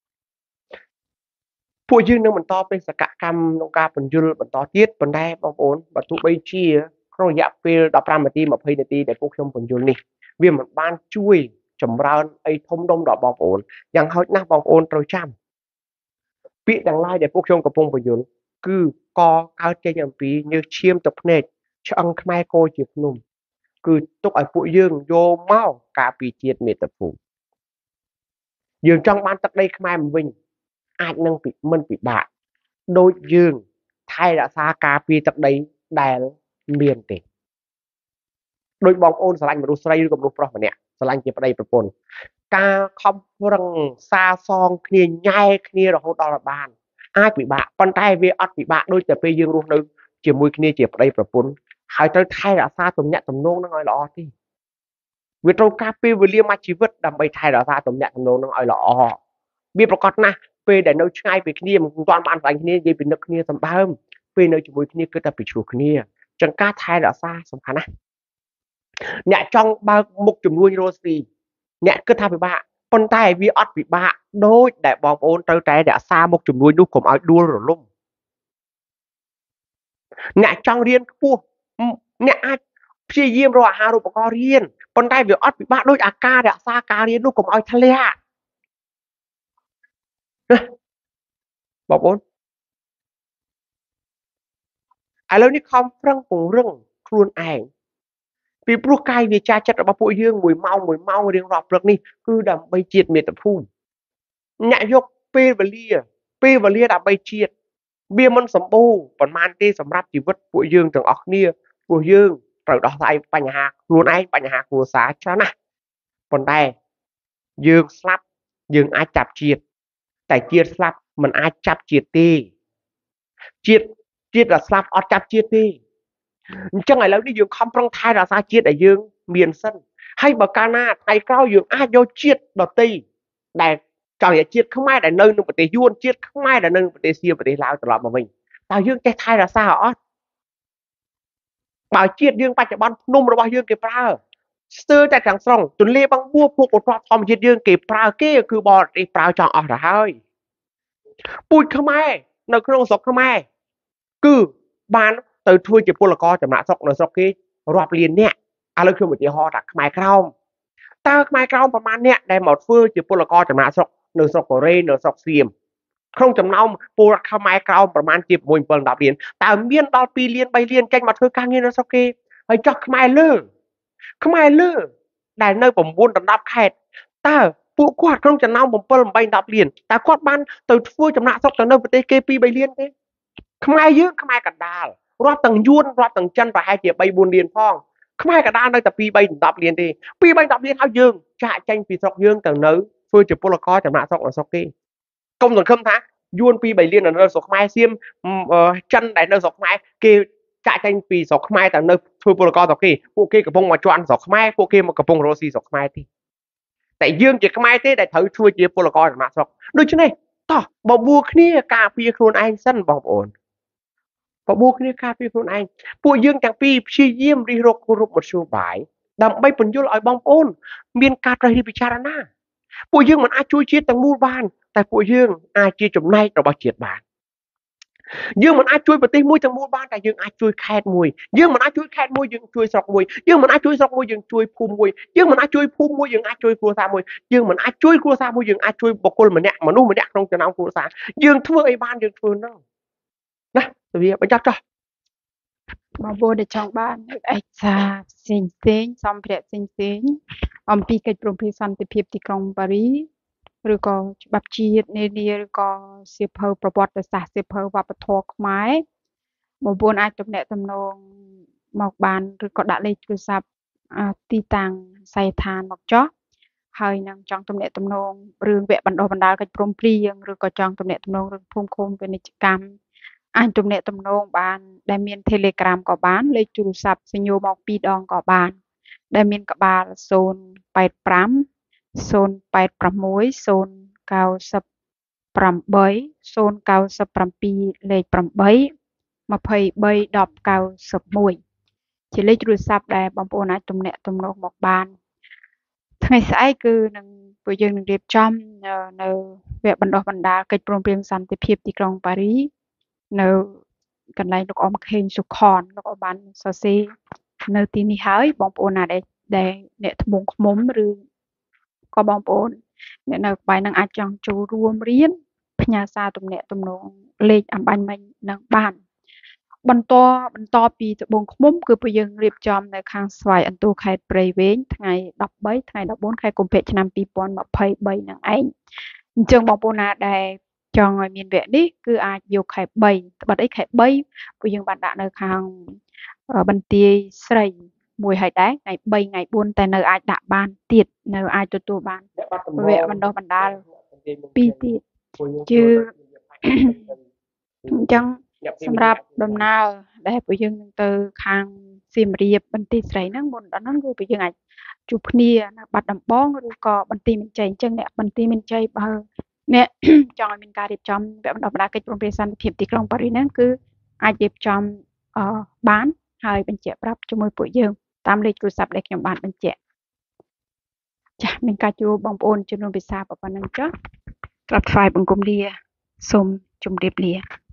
ពួកយើងនឹងបន្តបេសកកម្មក្នុងការបញ្យលបន្តទៀតប៉ុន្តែបងប្អូនបើទោះបីជាក្នុងរយៈពេលដប់ប្រាំនាទីยี่สิบនាទីដែលពួកខ្ញុំបញ្យលនេះវាមិនបានជួយចម្រើនអីធំដុំដល់បងប្អូនយ៉ាងហោចណាស់បងប្អូនត្រូវចាំពាក្យទាំងឡាយដែលពួកខ្ញុំកំពុងបញ្យលគឺកកើតចេញអំពីញើសឈាមទឹកភ្នែកឆ្អឹងខ្មែរគោជាភ្នំគឺទុកឲ្យពួកយើងយកមកការពារជាតិមាតុភូមិយើងចង់បានទឹកដីខ្មែរមកវិញអាចនឹងមិនពិបាកដូចយើងថែរក្សាការពារទឹកដីដែលមានទេដោយបងប្អូនស្រឡាញ់មនុស្សស្រីឬក៏មនុស្សប្រុសម្នាក់ស្រឡាញ់ជាប្តីប្រពន្ធការខំប្រឹងសាសងគ្នាញ៉ែគ្នារហូតដល់បានអាចពិបាកប៉ុន្តែវាអត់ពិបាកដូចតែពេលយើងរស់នៅជាមួយគ្នាជាប្តីប្រពន្ធហើយត្រូវថែរក្សាទំនាក់ទំនងនឹងឲ្យល្អទេវាត្រូវការពេលវេលាមួយជីវិតដើម្បីថែរក្សាទំនាក់ទំនងនឹងឲ្យល្អវាប្រកបណាស់ពេលដែលនៅឆ្ងាយពីគ្នាមិនទាន់បានស្វែងគ្នានិយាយពីនឹកគ្នាសម្បើមពេលនៅជាមួយគ្នាគឺតែពីឆ្លោះគ្នាចឹងការថែរក្សាសំខាន់ណាស់អ្នកចង់បើកមុខជំនួញរស់ស៊ីអ្នកគិតថាពិបាកប៉ុន្តែវាអត់ពិបាកដូចដែលបងប្អូនត្រូវតែរក្សាមុខជំនួញនោះកុំឲ្យដួលរលំអ្នកចង់រៀនខ្ពស់អ្នកអាចព្យាយាមរកអាហារូបករណ៍រៀនប៉ុន្តែវាអត់ពិបាកដូចអាការរក្សាការរៀននោះកុំឲ្យធ្លាក់បងប្អូនឥឡូវនេះខំប្រឹងពង្រឹងខ្លួនឯងពីព្រោះកាយវាចាចិត្តរបស់ពួកយើងមួយម៉ោងមួយម៉ោងរៀងរាល់ព្រឹកនេះគឺដើម្បីជាតិមាតុភូមិអ្នកយកពេលវេលាពេលវេលាដើម្បីជាតិវាមិនសម្បូរប៉ុន្មានទេសម្រាប់ជីវិតពួកយើងទាំងអស់គ្នាពួកយើងត្រូវដោះស្រាយបញ្ហាខ្លួនឯងបញ្ហាគ្រួសារច្រើនណាស់ប៉ុន្តែយើងស្លាប់យើងអាចចាប់ជាតិតែជាតិស្លាប់មិនអាចចាប់ជាតិទេជាតិជាតិដែលស្លាប់អត់ចាប់ជាតិទេអញ្ចឹងឥឡូវនេះយើងខំប្រឹងថែរក្សាជាតិដែលយើងមានសិនហើយបើកាលណាថ្ងៃក្រោយយើងអាចយកជាតិដទៃដែលចង់យកជាតិខ្មែរដែលនៅក្នុងប្រទេសយួនជាតិខ្មែរដែលនៅក្នុងប្រទេសសៀមប្រទេសឡាវត្រឡប់មកវិញតើយើងចេះថែរក្សាអត់បើជាតិយើងបច្ចុប្បន្នភ្នំរបស់យើងគេប្រើស្ទើរតែទាំងស្រុងទន្លេបឹងបួភូកឧត្តមធម្មជាតិយើងគេប្រើគេគឺបរទេសប្រើចង់អស់ទៅហើយពូជខ្មែរនៅក្នុងស្រុកខ្មែរគឺបានទៅធ្វើជាពលករចំណាក់ស្រុកនៅស្រុកគេរាប់លានអ្នកឥឡូវខ្ញុំឧទាហរណ៍ថាខ្មែរក្រោមតើខ្មែរក្រោមប្រមាណអ្នកដែលមកធ្វើជាពលករចំណាក់ស្រុកនៅស្រុកកូរ៉េនៅស្រុកសៀមក្នុងចំណោមពលខ្មែរក្រោមប្រមាណជា៦ 7 10លានតើមានដល់ពីរលានបីលានចេញមកធ្វើការងារនៅស្រុកគេហើយចោះខ្មែរលើខ្មែរលើដែលនៅ៩ ដល់10ខេត្តតើពួកគាត់ក្នុងចំណោម7 8 10លានតើគាត់បានទៅធ្វើចំណាក់ស្រុកទៅនៅប្រទេសគេពីរ បីលានទេខ្មែរយើងខ្មែរកណ្ដាលរាប់ទាំងយួនរាប់ទាំងចិនប្រហែលជាបី បួនលានផងខ្មែរកណ្ដាលនៅតែពីរ បី 10លានទេពីរ បី 10លានហើយយើងចាក់ចេញពីស្រុកយើងទៅនៅធ្វើជាពលករចំណាក់ស្រុកនៅស្រុកគេកុំសង្ឃឹមថាយួនពីរ បីលាននៅស្រុកខ្មែរសៀមចិនដែលនៅស្រុកខ្មែរគេចាក់ចេញពីស្រុកខ្មែរទៅនៅធ្វើពលករស្រុកគេពួកគេកំពុងមកជន់ស្រុកខ្មែរពួកគេមកកំពុងរស់ស៊ីស្រុកខ្មែរទេតែយើងជាខ្មែរទេដែលត្រូវធ្វើជាពលករចំណាក់ស្រុកដូច្នេះតោះបបួលគ្នាការពារខ្លួនឯងសិនបងប្អូនបបួលគ្នាការពារខ្លួនឯងពួកយើងទាំងពីរព្យាយាមរិះរកគ្រប់មធ្យោបាយដើម្បីបញ្យល់ឲ្យបងប្អូនមានការត្រិះរិះពិចារណាពួកយើងមិនអាចជួយជាតិទាំងមូលបានតែពួកយើងអាចជាចំណែករបស់ជាតិបានយើងមិនអាចជួយប្រទេសមួយទាំងមូលបានតែយើងអាចជួយខេត្តមួយយើងមិនអាចជួយខេត្តមួយយើងជួយស្រុកមួយយើងមិនអាចជួយស្រុកមួយយើងជួយភូមិមួយយើងមិនអាចជួយភូមិមួយយើងអាចជួយគ្រួសារមួយយើងមិនអាចជួយគ្រួសារមួយយើងអាចជួយបុគ្គលម្នាក់មនុស្សម្នាក់ក្នុងចំណោមគ្រួសារយើងធ្វើអីបានយើងធ្វើហ្នឹងណាវាបញ្ចប់ចោះបងប្អូនដែលចង់បានឯកសារផ្សេងផ្សេងសម្ភារៈផ្សេងផ្សេងអំពីកិច្ចព្រមព្រៀងសន្តិភាពទីក្រុងប៉ារីសឬក៏ច្បាប់ជាតិនានាឬក៏សៀវភៅប្រវត្តិសាស្ត្រសៀវភៅវប្បធម៌ខ្មែរបងប្អូនអាចទំនាក់ទំនងមកបានឬក៏ដាក់លេខទូរស័ព្ទទីតាំងស័យដ្ឋានមកចុះហើយនឹងចង់ទំនាក់ទំនងរឿងវគ្គបណ្ដុះបណ្ដាលកិច្ចព្រមព្រៀងឬក៏ចង់ទំនាក់ទំនងរឿងភូមិឃុំពាណិជ្ជកម្មអាចទំនាក់ទំនងបានដែលមាន Telegram ក៏បានលេខទូរស័ព្ទសញ្ញោមកពីរដងក៏បានដែលមានកបាលศูនย์แปดห้า ศูนย์แปดหก ศูនย์เก้าสิบแปด ศูนย์เก้าสิบเจ็ดលេខแปด ยี่สิบสาม หนึ่ง เก้า หนึ่ง ជាលេខទូរស័ព្ទដែលបងប្អូនអាចទំនាក់ទំនងមកបានថ្ងៃស្អែកគឺនឹងពួកយើងនឹងរៀបចំនៅវគ្គបណ្ដុះបណ្ដាលកិច្ចព្រមព្រៀងសន្តិភាពទីក្រុងប៉ារីនៅកន្លែងលោកអ៊ំខេងសុខនលោកអ៊ំបានសរសេរនៅទីនេះហើយបងប្អូនណាដែលដែលអ្នកត្បូងឃ្មុំឬក៏បងប្អូនអ្នកនៅក្បែរនឹងអាចចង់ចូលរួមរៀនផ្ញើសារទំនាក់ទំនងលេខអំបញ្ញមិញនឹងបានបន្តបន្តពីត្បូងឃ្មុំគឺពួកយើងរៀបចំនៅខាងស្វាយអន្ទូខេត្តព្រៃវែងថ្ងៃដប់បីថ្ងៃដប់បួនខែកុម្ភៈឆ្នាំពីរពាន់ម្ភៃបីនឹងឯងអញ្ចឹងបងប្អូនណាដែលចង់ឲ្យមានវគ្គនេះគឺអាចយកខែបីត្បិតអីខែបីពួកយើងបានដាក់នៅខាងបន្ទាយស្រីមួយហើយដែរថ្ងៃបីថ្ងៃបួនតែនៅអាចដាក់បានទៀតនៅអាចទទួលបានវគ្គបណ្ដុះបណ្ដាលពីរទៀតគឺអញ្ចឹងសម្រាប់ដំណើរដែលពួកយើងនឹងទៅខាងសៀមរាបបន្ទាយស្រីហ្នឹងមុនដល់ហ្នឹងគឺពួកយើងអាចជួបគ្នានៅបាត់ដំបងឬក៏បន្ទាយមានជ័យអញ្ចឹងអ្នកបន្ទាយមានជ័យបើអ្នកចង់ឲ្យមានការរៀបចំវគ្គបណ្ដុះបណ្ដាលកិច្ចព្រមព្រៀងសន្តិភាពទីក្រុងប៉ារីសហ្នឹងគឺអាចរៀបចំបានហើយបញ្ជាក់ប្រាប់ជាមួយពួកយើងតាមលេខទូរស័ព្ទដែលខ្ញុំបានបញ្ជាក់ចា៎មានការជួបបងប្អូនជំនុំភាសាប៉ុណ្ណឹងចុះក្រាបថ្វាយបង្គំលាសូមជម្រាបលា